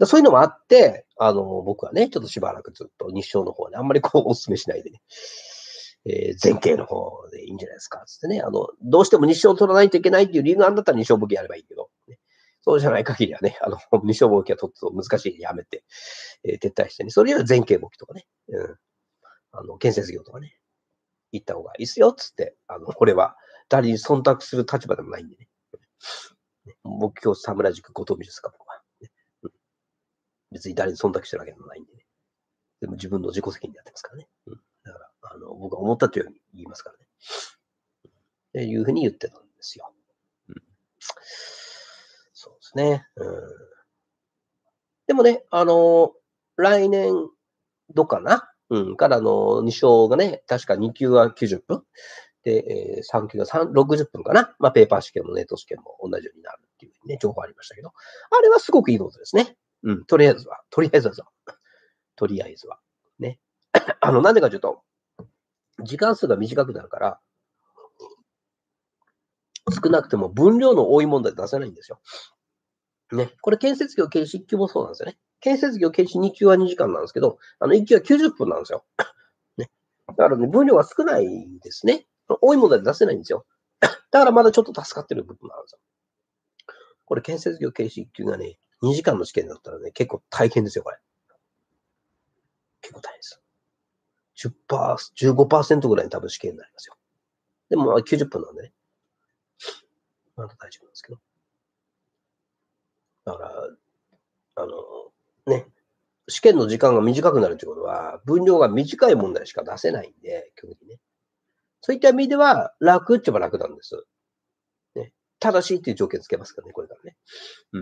そういうのもあって、僕はね、ちょっとしばらくずっと日照の方ね、あんまりこうお勧めしないでね、前傾の方でいいんじゃないですか、つってね。どうしても日照を取らないといけないっていう理由があるんだったら日照簿記やればいいけど、ね、そうじゃない限りはね、日照簿記は取って難しいんでやめて、撤退してね、それよりは前傾簿記とかね、建設業とかね、行った方がいいっすよ、つって、これは誰に忖度する立場でもないんでね。目標侍塾後藤美術か、僕は。別に誰に忖度してるわけでもないんでね。でも自分の自己責任でやってますからね。だから、僕は思ったというように言いますからね。っていうふうに言ってたんですよ。そうですね。でもね、来年度かなから2章がね、確か2級は90分。で、3級が60分かな。まあ、ペーパー試験もネット試験も同じようになるっていうね、情報ありましたけど、あれはすごくいいことですね。とりあえずは。とりあえずは。とりあえずは。ね。なんでかというと、時間数が短くなるから、少なくても分量の多い問題出せないんですよ。ね。これ建設業形式1級もそうなんですよね。建設業形式2級は2時間なんですけど、1級は90分なんですよ。ね。だからね、分量が少ないですね。多い問題出せないんですよ。だからまだちょっと助かってる部分があるんですよ。これ建設業形式1級がね、2時間の試験だったらね、結構大変ですよ、これ。結構大変です。10%、15%ぐらい多分試験になりますよ。でも90分なんでね。まだ大丈夫なんですけど。だから、ね、試験の時間が短くなるということは、分量が短い問題しか出せないんで、基本的にね。そういった意味では、楽っちゃ楽なんです。ね。正しいっていう条件つけますからね、これからね。うん。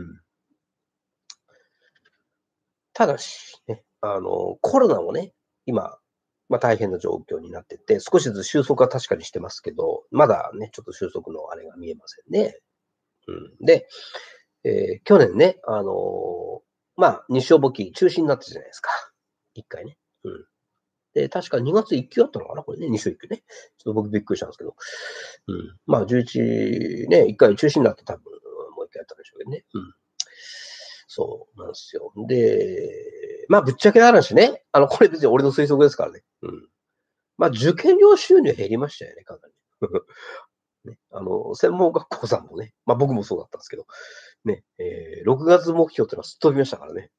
ただし、ね、コロナもね、今、まあ、大変な状況になってて、少しずつ収束は確かにしてますけど、まだね、ちょっと収束のあれが見えませんね。で、去年ね、まあ、日照簿記中止になったじゃないですか。1回ね。で、確か2月1級あったのかなこれね、2週1級ね。ちょっと僕びっくりしたんですけど。まあ、11ね、1回中止になって多分、もう1回やったんでしょうけどね。そうなんですよ。で、まあ、ぶっちゃけな話ね、これ別に俺の推測ですからね。まあ、受験料収入減りましたよね、かなり。ね、専門学校さんもね、まあ僕もそうだったんですけど、ね、6月目標っていうのはすっ飛びましたからね。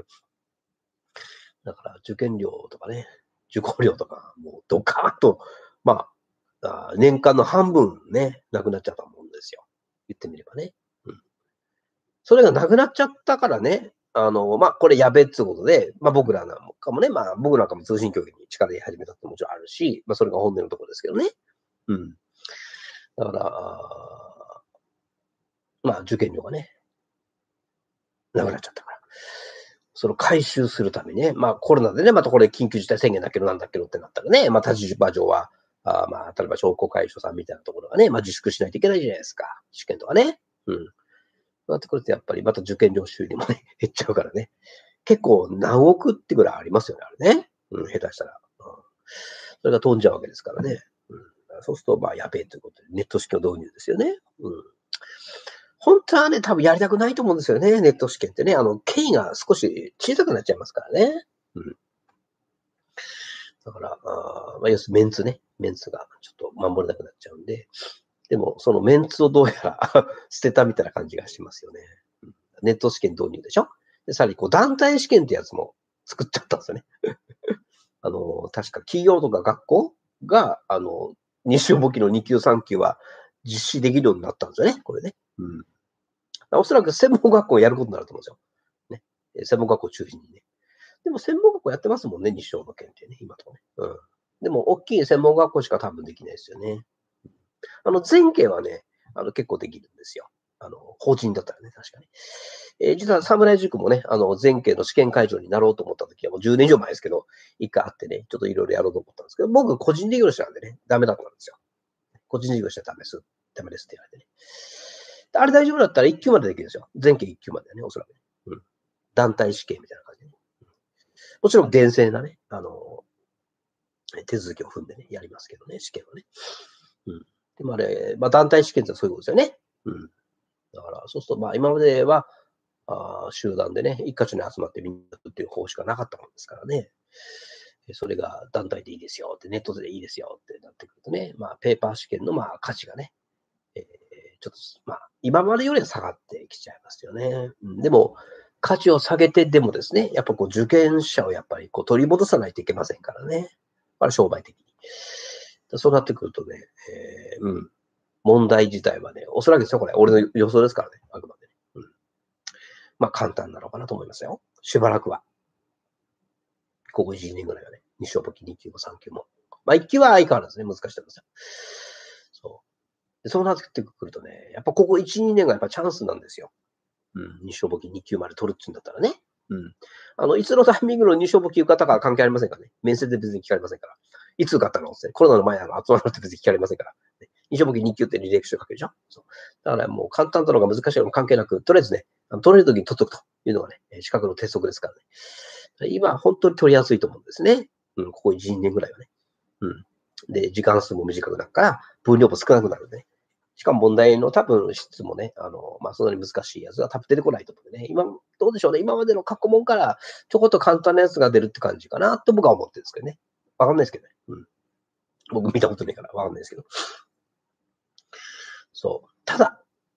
だから受験料とかね、受講料とか、もうドカーンと、ま年間の半分ね、なくなっちゃったもんですよ。言ってみればね。それがなくなっちゃったからね、まあ、これやべえっつうことで、まあ、僕らなんかもね、まあ、僕なんかも通信教育に力入れ始めたってもちろんあるし、まあ、それが本音のところですけどね。うん。だから、まあ、受験料がね、なくなっちゃったから。その回収するためにね、まあコロナでね、またこれ緊急事態宣言だけどなんだけどってなったらね、また立場上は、まあ、例えば商工会所さんみたいなところがね、まあ自粛しないといけないじゃないですか。試験とかね。そうなってくるとやっぱりまた受験料収入もね、減っちゃうからね。結構何億ってぐらいありますよね、あれね。下手したら。それが飛んじゃうわけですからね。そうすると、まあ、やべえということで、ネット式の導入ですよね。本当はね、多分やりたくないと思うんですよね、ネット試験ってね。権威が少し小さくなっちゃいますからね。だから、まあ、要するにメンツね。メンツがちょっと守れなくなっちゃうんで。でも、そのメンツをどうやら捨てたみたいな感じがしますよね。ネット試験導入でしょで、さらにこう団体試験ってやつも作っちゃったんですよね。確か企業とか学校が、日照簿記の2級3級は実施できるようになったんですよね、これね。おそらく専門学校をやることになると思うんですよ。ね。専門学校中心にね。でも専門学校やってますもんね、日照の件ってね、今とかね。でも、大きい専門学校しか多分できないですよね。前景はね、結構できるんですよ。 法人だったらね、確かに。実は侍塾もね、前期の試験会場になろうと思った時はもう10年以上前ですけど、一回あってね、ちょっといろいろやろうと思ったんですけど、僕個人事業主なんでね、ダメだったんですよ。個人事業主はダメです。ダメですって言われてね。あれ大丈夫だったら1級までできるんですよ。前期1級までね、おそらくね。うん。団体試験みたいな感じでね。もちろん厳正なね、手続きを踏んでね、やりますけどね、試験はね。うん。でもあれ、団体試験ってそういうことですよね。うん。だから、そうすると、今までは、集団でね、一箇所に集まってみんなっていう方しかなかったもんですからね。それが団体でいいですよって、ネットでいいですよってなってくるとね、ペーパー試験の価値がね、ちょっと、今までよりは下がってきちゃいますよね。でも、価値を下げてでもですね、やっぱ受験者をやっぱり取り戻さないといけませんからね。商売的に。そうなってくるとね、問題自体はね、おそらくですよ、これ、俺の予想ですからね、あくまでね。簡単なのかなと思いますよ。しばらくは。ここ1、年ぐらいはね、2勝簿記、2級も3級も。1級は相変わらずね、難しいと思いますよ。そうなってくるとね、やっぱここ1、2年がやっぱチャンスなんですよ。2勝簿記2級まで取るって言うんだったらね。いつのタイミングの2勝簿記受かったかは関係ありませんからね。面接で別に聞かれませんから。いつ受かったのって、コロナの前集まるって別に聞かれませんから。2勝簿記2級って履歴書書けるじゃん。だからもう簡単なのが難しいのも関係なく、とりあえずね、取れるときに取っとくというのがね、資格の鉄則ですからね。今、本当に取りやすいと思うんですね。ここ1、2年ぐらいはね。で、時間数も短くなるから、分量も少なくなるんでね。しかも問題の多分質もね、そんなに難しいやつが多分出てこないと思うんでね。どうでしょうね。今までの過去問からちょこっと簡単なやつが出るって感じかなと僕は思ってるんですけどね。わかんないですけどね。僕見たことないからわかんないですけど。そう。ただ、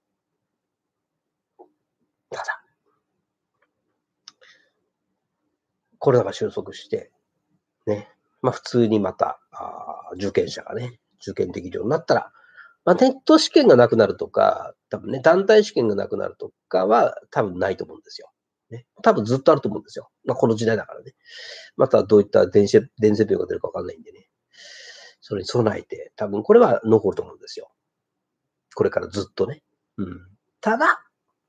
コロナが収束して、ね。普通にまた、受験者がね、受験できるようになったら、ネット試験がなくなるとか、多分ね、団体試験がなくなるとかは多分ないと思うんですよ。ね、多分ずっとあると思うんですよ。この時代だからね。またどういった伝説病が出るかわかんないんでね。それに備えて、多分これは残ると思うんですよ。これからずっとね。ただ、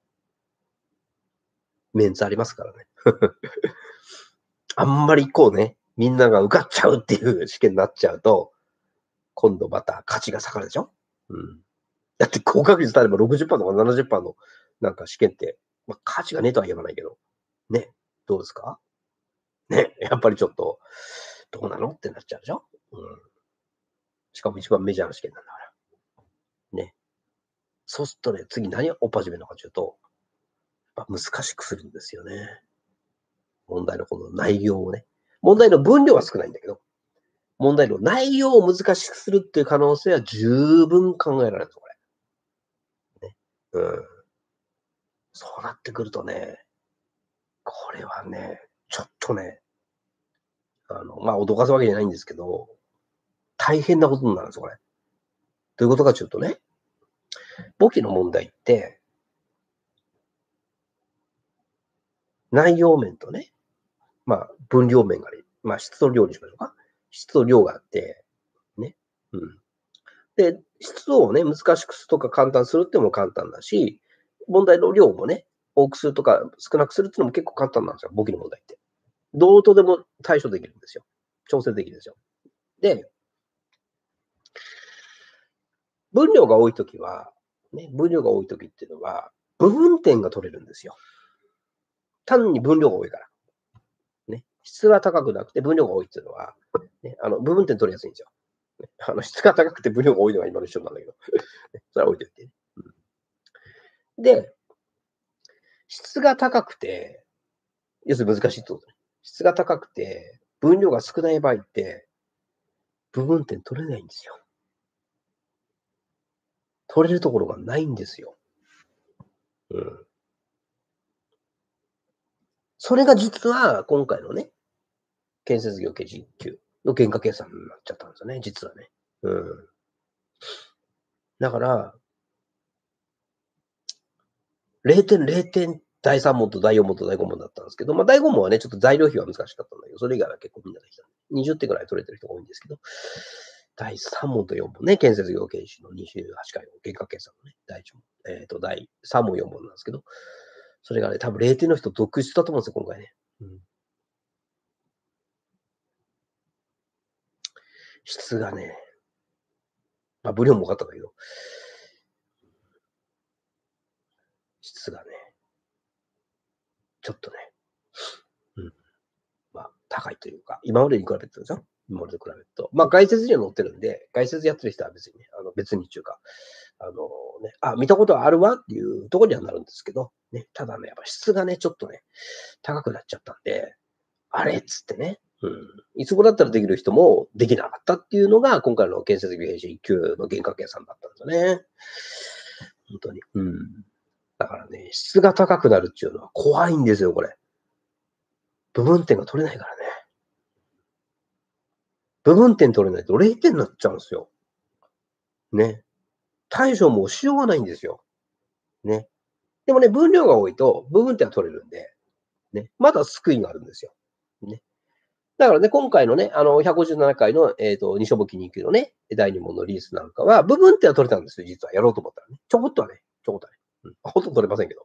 メンツありますからね。あんまりみんなが受かっちゃうっていう試験になっちゃうと、今度また価値が下がるでしょ。だって合格率例えば60%とか70%のなんか試験って、価値がねえとは言わないけど、ね、どうですかね、やっぱりちょっと、どうなのってなっちゃうでしょ。しかも一番メジャーな試験なんだから。ね。そうするとね、次何を追っ始めるのかというと、難しくするんですよね。問題のこの内容をね。問題の分量は少ないんだけど、問題の内容を難しくするっていう可能性は十分考えられるんですよ、これ。ね。そうなってくるとね、これはね、ちょっとね、脅かすわけじゃないんですけど、大変なことになるんですよ、これ。どういうことかというとね、簿記の問題って、内容面とね、分量面があり、質と量にしましょうか。質と量があって、ね。で、質をね、難しくするとか簡単するっていうのも簡単だし、問題の量もね、多くするとか少なくするっていうのも結構簡単なんですよ、簿記の問題って。どうとでも対処できるんですよ。調整できるんですよ。で、分量が多いときは、分量が多いときっていうのは、部分点が取れるんですよ。単に分量が多いから。質が高くなくて分量が多いっていうのは、部分点取りやすいんですよ。質が高くて分量が多いのが今の一緒なんだけど。それは置いといてね。で、質が高くて、要するに難しいってことね。質が高くて、分量が少ない場合って、部分点取れないんですよ。取れるところがないんですよ。それが実は今回のね、建設業系実級の原価計算になっちゃったんですよね、実はね。だから、0点、0点、第3問と第4問と第5問だったんですけど、第5問はね、ちょっと材料費は難しかったんだけど、それ以外は結構みんなできた。20点ぐらい取れてる人が多いんですけど、 第3問と4問ね、建設業研修の28回の原価計算のね、第1問。第3問、4問なんですけど、それがね、多分0点の人続出だと思うんですよ、今回ね。質がね、分量も多かったんだけど、質がね、ちょっとね、高いというか、今までに比べてるでしょ、今までと比べると。概説には載ってるんで、概説やってる人は別にね、別にっていうか、見たことあるわっていうところにはなるんですけど、ね、ただね、やっぱ質がね、ちょっとね、高くなっちゃったんで、あれっつってね、いつ頃だったらできる人もできなかったっていうのが、今回の建設技編集1級の原価計算だったんですよね。本当に。だからね、質が高くなるっていうのは怖いんですよ、これ。部分点が取れないからね。部分点取れないと0点になっちゃうんですよ。ね。対処もしようがないんですよ。ね。でもね、分量が多いと部分点は取れるんで、ね。まだ救いがあるんですよ。ね。だからね、今回のね、157回の、二所簿記2級のね、第2問のリースなんかは、部分点は取れたんですよ、実はやろうと思ったらね。ちょこっとはね、ちょこっとはね。ほとんど取れませんけど。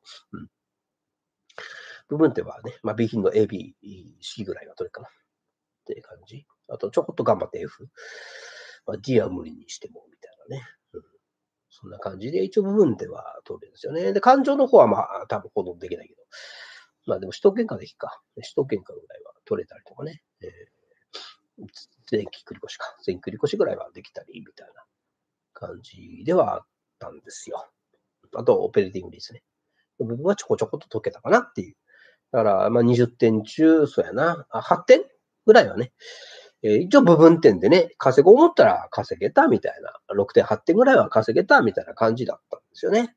部分点はね、備品の AB 式ぐらいは取れるかなっていう感じ。あと、ちょこっと頑張って F。D は無理にしても、みたいなね。そんな感じで、一応部分点は取れるんですよね。で、感情の方は多分ほとんどできないけど。でも、首都圏下でいいか。首都圏下ぐらいは取れたりとかね。全繰り越しか。全繰り越しぐらいはできたり、みたいな感じではあったんですよ。あと、オペレーティングリースね。部分はちょこちょこと解けたかなっていう。だから、20点中、そうやな、8点ぐらいはね、一応部分点でね、稼ごう思ったら稼げたみたいな、6点、8点ぐらいは稼げたみたいな感じだったんですよね。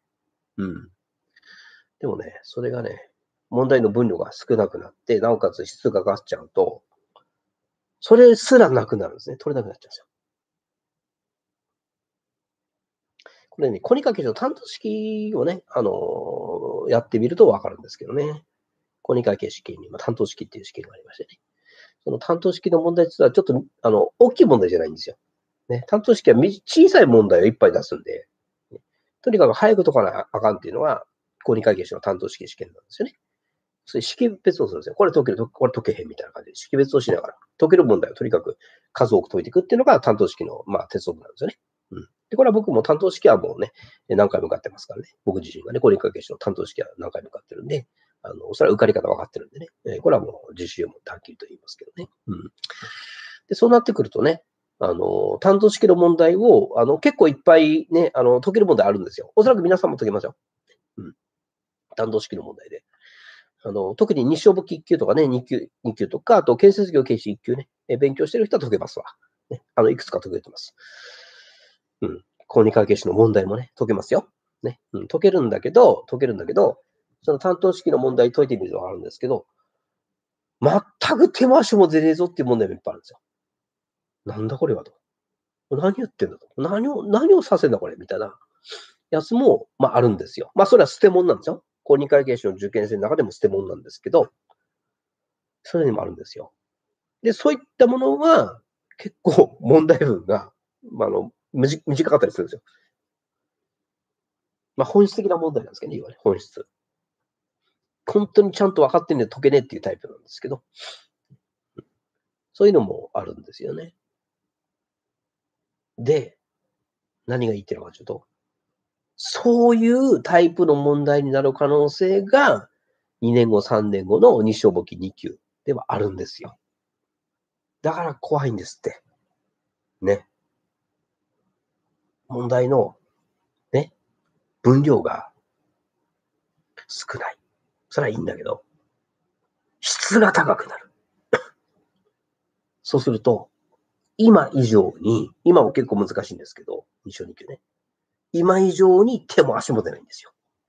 でもね、それがね、問題の分量が少なくなって、なおかつ質が上がっちゃうと、それすらなくなるんですね。取れなくなっちゃうんですよ。これね、コニカケの担当式をね、やってみるとわかるんですけどね。コニカケ試験に、担当式っていう試験がありましてね。その担当式の問題っていうのはちょっと、大きい問題じゃないんですよ。ね、担当式は小さい問題をいっぱい出すんで、とにかく早く解かなあかんっていうのは、公認会計士の担当式試験なんですよね。そういう識別をするんですよ。これ解ける、これ解けへんみたいな感じで識別をしながら、解ける問題をとにかく数多く解いていくっていうのが担当式の、鉄則なんですよね。で、これは僕も担当式はもうね、何回も受かってますからね。僕自身がね、公認会計士の担当式は何回も受かってるんで、それは受かり方分かってるんでね。これはもう自信を持ってはっきりと言いますけどね。で、そうなってくるとね、担当式の問題を、結構いっぱいね、解ける問題あるんですよ。おそらく皆さんも解けますよ。担当式の問題で。特に日照簿記1級とかね、2級とか、あと建設業研修1級ね、勉強してる人は解けますわ。ね、いくつか解けてます。公認会計士の問題もね、解けますよ。ね、解けるんだけど、その担当式の問題解いてみるのがあるんですけど、全く手も足も出ねえぞっていう問題もいっぱいあるんですよ。なんだこれはと。何言ってんだと。何をさせんだこれみたいなやつも、あるんですよ。それは捨て物なんですよ。公認会計士の受験生の中でも捨て物なんですけど、それにもあるんですよ。で、そういったものは、結構問題文が、短かったりするんですよ。本質的な問題なんですけどね、要はね、本質。本当にちゃんと分かってんね解けねえっていうタイプなんですけど、そういうのもあるんですよね。で、何が言ってるかというと、そういうタイプの問題になる可能性が、2年後、3年後の日照簿記2級ではあるんですよ。だから怖いんですって。ね。問題の、ね、分量が少ない。それはいいんだけど、質が高くなる。そうすると、今以上に、今も結構難しいんですけど、日照2級ね。今以上に手も足も出ないんですよ。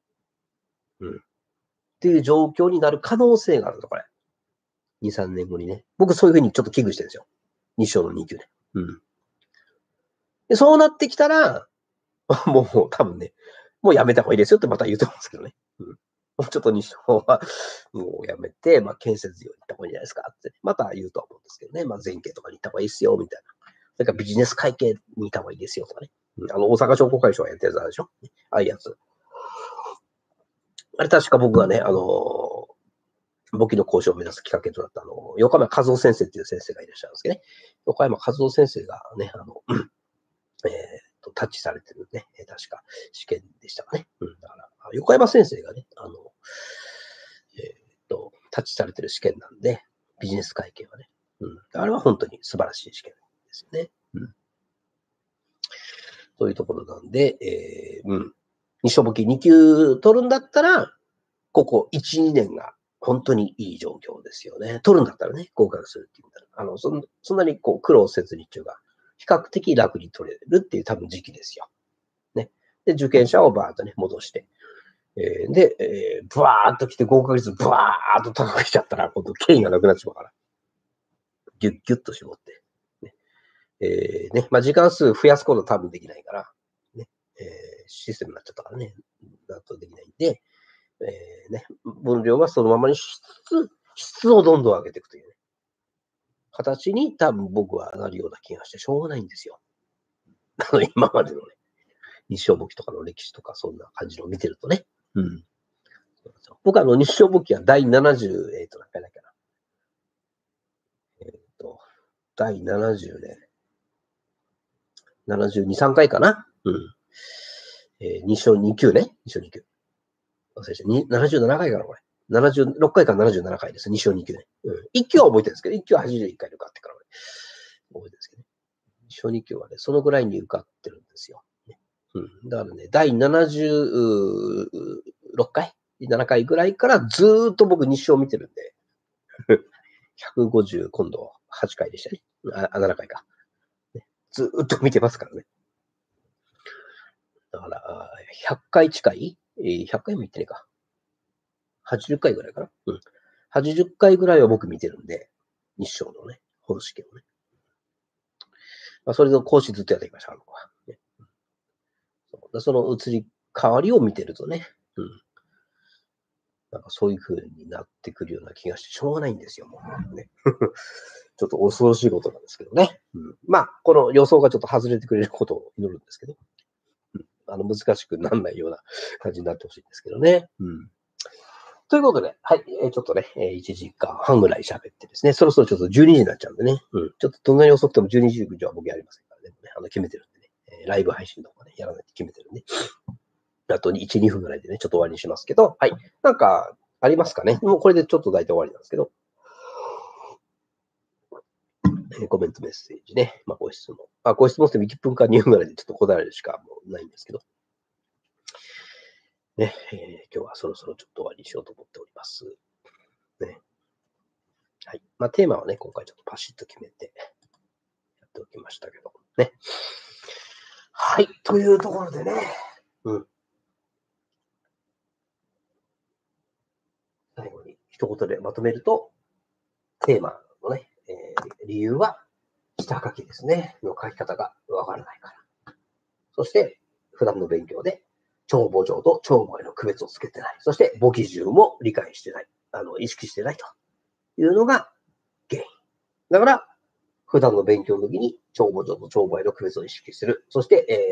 っていう状況になる可能性があると、これ。2、3年後にね。僕そういうふうにちょっと危惧してるんですよ。日照の2級で。で、そうなってきたら、もう多分ね、もうやめた方がいいですよってまた言うと思うんですけどね。もうちょっと日照はもうやめて、建設業に行った方がいいんじゃないですかって、また言うと思うんですけどね。前景とかに行った方がいいですよ、みたいな。 それからビジネス会計にいた方がいいですよとかね。大阪商工会議所がやってるやつあるでしょ。ああいうやつ。あれ確か僕がね、簿記の講師を目指すきっかけとなった、横山和夫先生っていう先生がいらっしゃるんですけどね。横山和夫先生がね、タッチされてるね、確か試験でしたかね。だから、横山先生がね、タッチされてる試験なんで、ビジネス会計はね。あれは本当に素晴らしい試験ですよね。そういうところなんで、日照簿記2級取るんだったら、ここ1、2年が本当にいい状況ですよね。取るんだったらね、合格するって言ったら、そんなに苦労せずにっていうか、比較的楽に取れるっていう多分時期ですよ。ね。で、受験者をバーッとね、戻して。で、ブワーッと来て合格率ブワーッと高くしちゃったら、今度権威がなくなっちゃうから。ギュッギュッと絞って。時間数増やすこと多分できないから、ね。システムになっちゃったからね。だとできないんで、分量はそのままにしつつ、質をどんどん上げていくというね。形に多分僕はなるような気がしてしょうがないんですよ。今までのね、日照簿記とかの歴史とかそんな感じのを見てるとね。僕は日照簿記は第70、何回だっけな。第70年。72、3回かな。日照2級ね。日照2級。忘れちゃう。77回かな、これ。76回から77回です。2勝2級ね。1級は覚えてるんですけど、1級は81回で受かってから、覚えてるんですけどね。2勝2級はね、そのぐらいに受かってるんですよ。だからね、第76回 ?7 回ぐらいからずーっと僕2勝見てるんで、150、今度8回でしたね。7回か。ずーっと見てますからね。だから、100回近い ?100 回も言ってねえか。80回ぐらいかな。80回ぐらいは僕見てるんで、日照のね、本試験をね。それの講師ずっとやってきました、あの子は。その移り変わりを見てるとね、なんかそういう風になってくるような気がしてしょうがないんですよ、もうね。ちょっと恐ろしいことなんですけどね。この予想がちょっと外れてくれることを祈るんですけど、難しくならないような感じになってほしいんですけどね。ということで、はい、ちょっとね、1時間半ぐらい喋ってですね、そろそろちょっと12時になっちゃうんでね、ちょっとどんなに遅くても12時以上は僕やりませんからね、決めてるんでね、ライブ配信とかね、やらないと決めてるんで、あと1、2分ぐらいでね、ちょっと終わりにしますけど、はい、なんかありますかね。もうこれでちょっと大体終わりなんですけど、コメントメッセージね、ご質問。ご質問って1分か2分ぐらいでちょっと答えるしかもうないんですけど、ね、今日はそろそろちょっと終わりにしようと思っております。ね。はい。テーマはね、今回ちょっとパシッと決めてやっておきましたけど、ね。はい。というところでね、最後に一言でまとめると、テーマのね、理由は、下書きですね、の書き方がわからないから。そして、普段の勉強で、帳簿上と帳簿への区別をつけてない。そして、簿記順も理解してない。意識してないというのが原因。だから、普段の勉強の時に帳簿上と帳簿への区別を意識する。そして、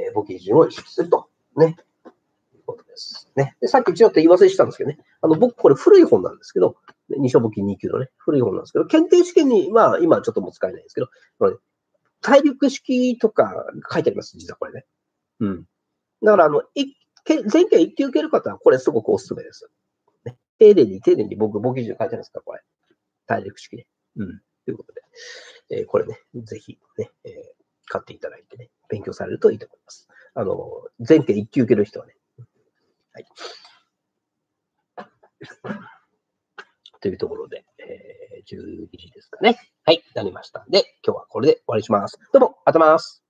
簿記順を意識すると。ね。いうことですね。で、さっきちょっと言い忘れしたんですけどね。僕、これ古い本なんですけど、二書簿記2級のね、古い本なんですけど、検定試験に、今ちょっともう使えないんですけど、これ大陸式とか書いてあります、実はこれね。だから、前回1級受ける方は、これすごくおすすめです。ね、丁寧に僕、簿記順書いてあるんですか、これ。大陸式ね。ということで、これね、ぜひね、買っていただいてね、勉強されるといいと思います。前回1級受ける人はね。はい。というところで、12時ですかね。はい、なりましたんで、今日はこれで終わりにします。どうも、ありがとうございます。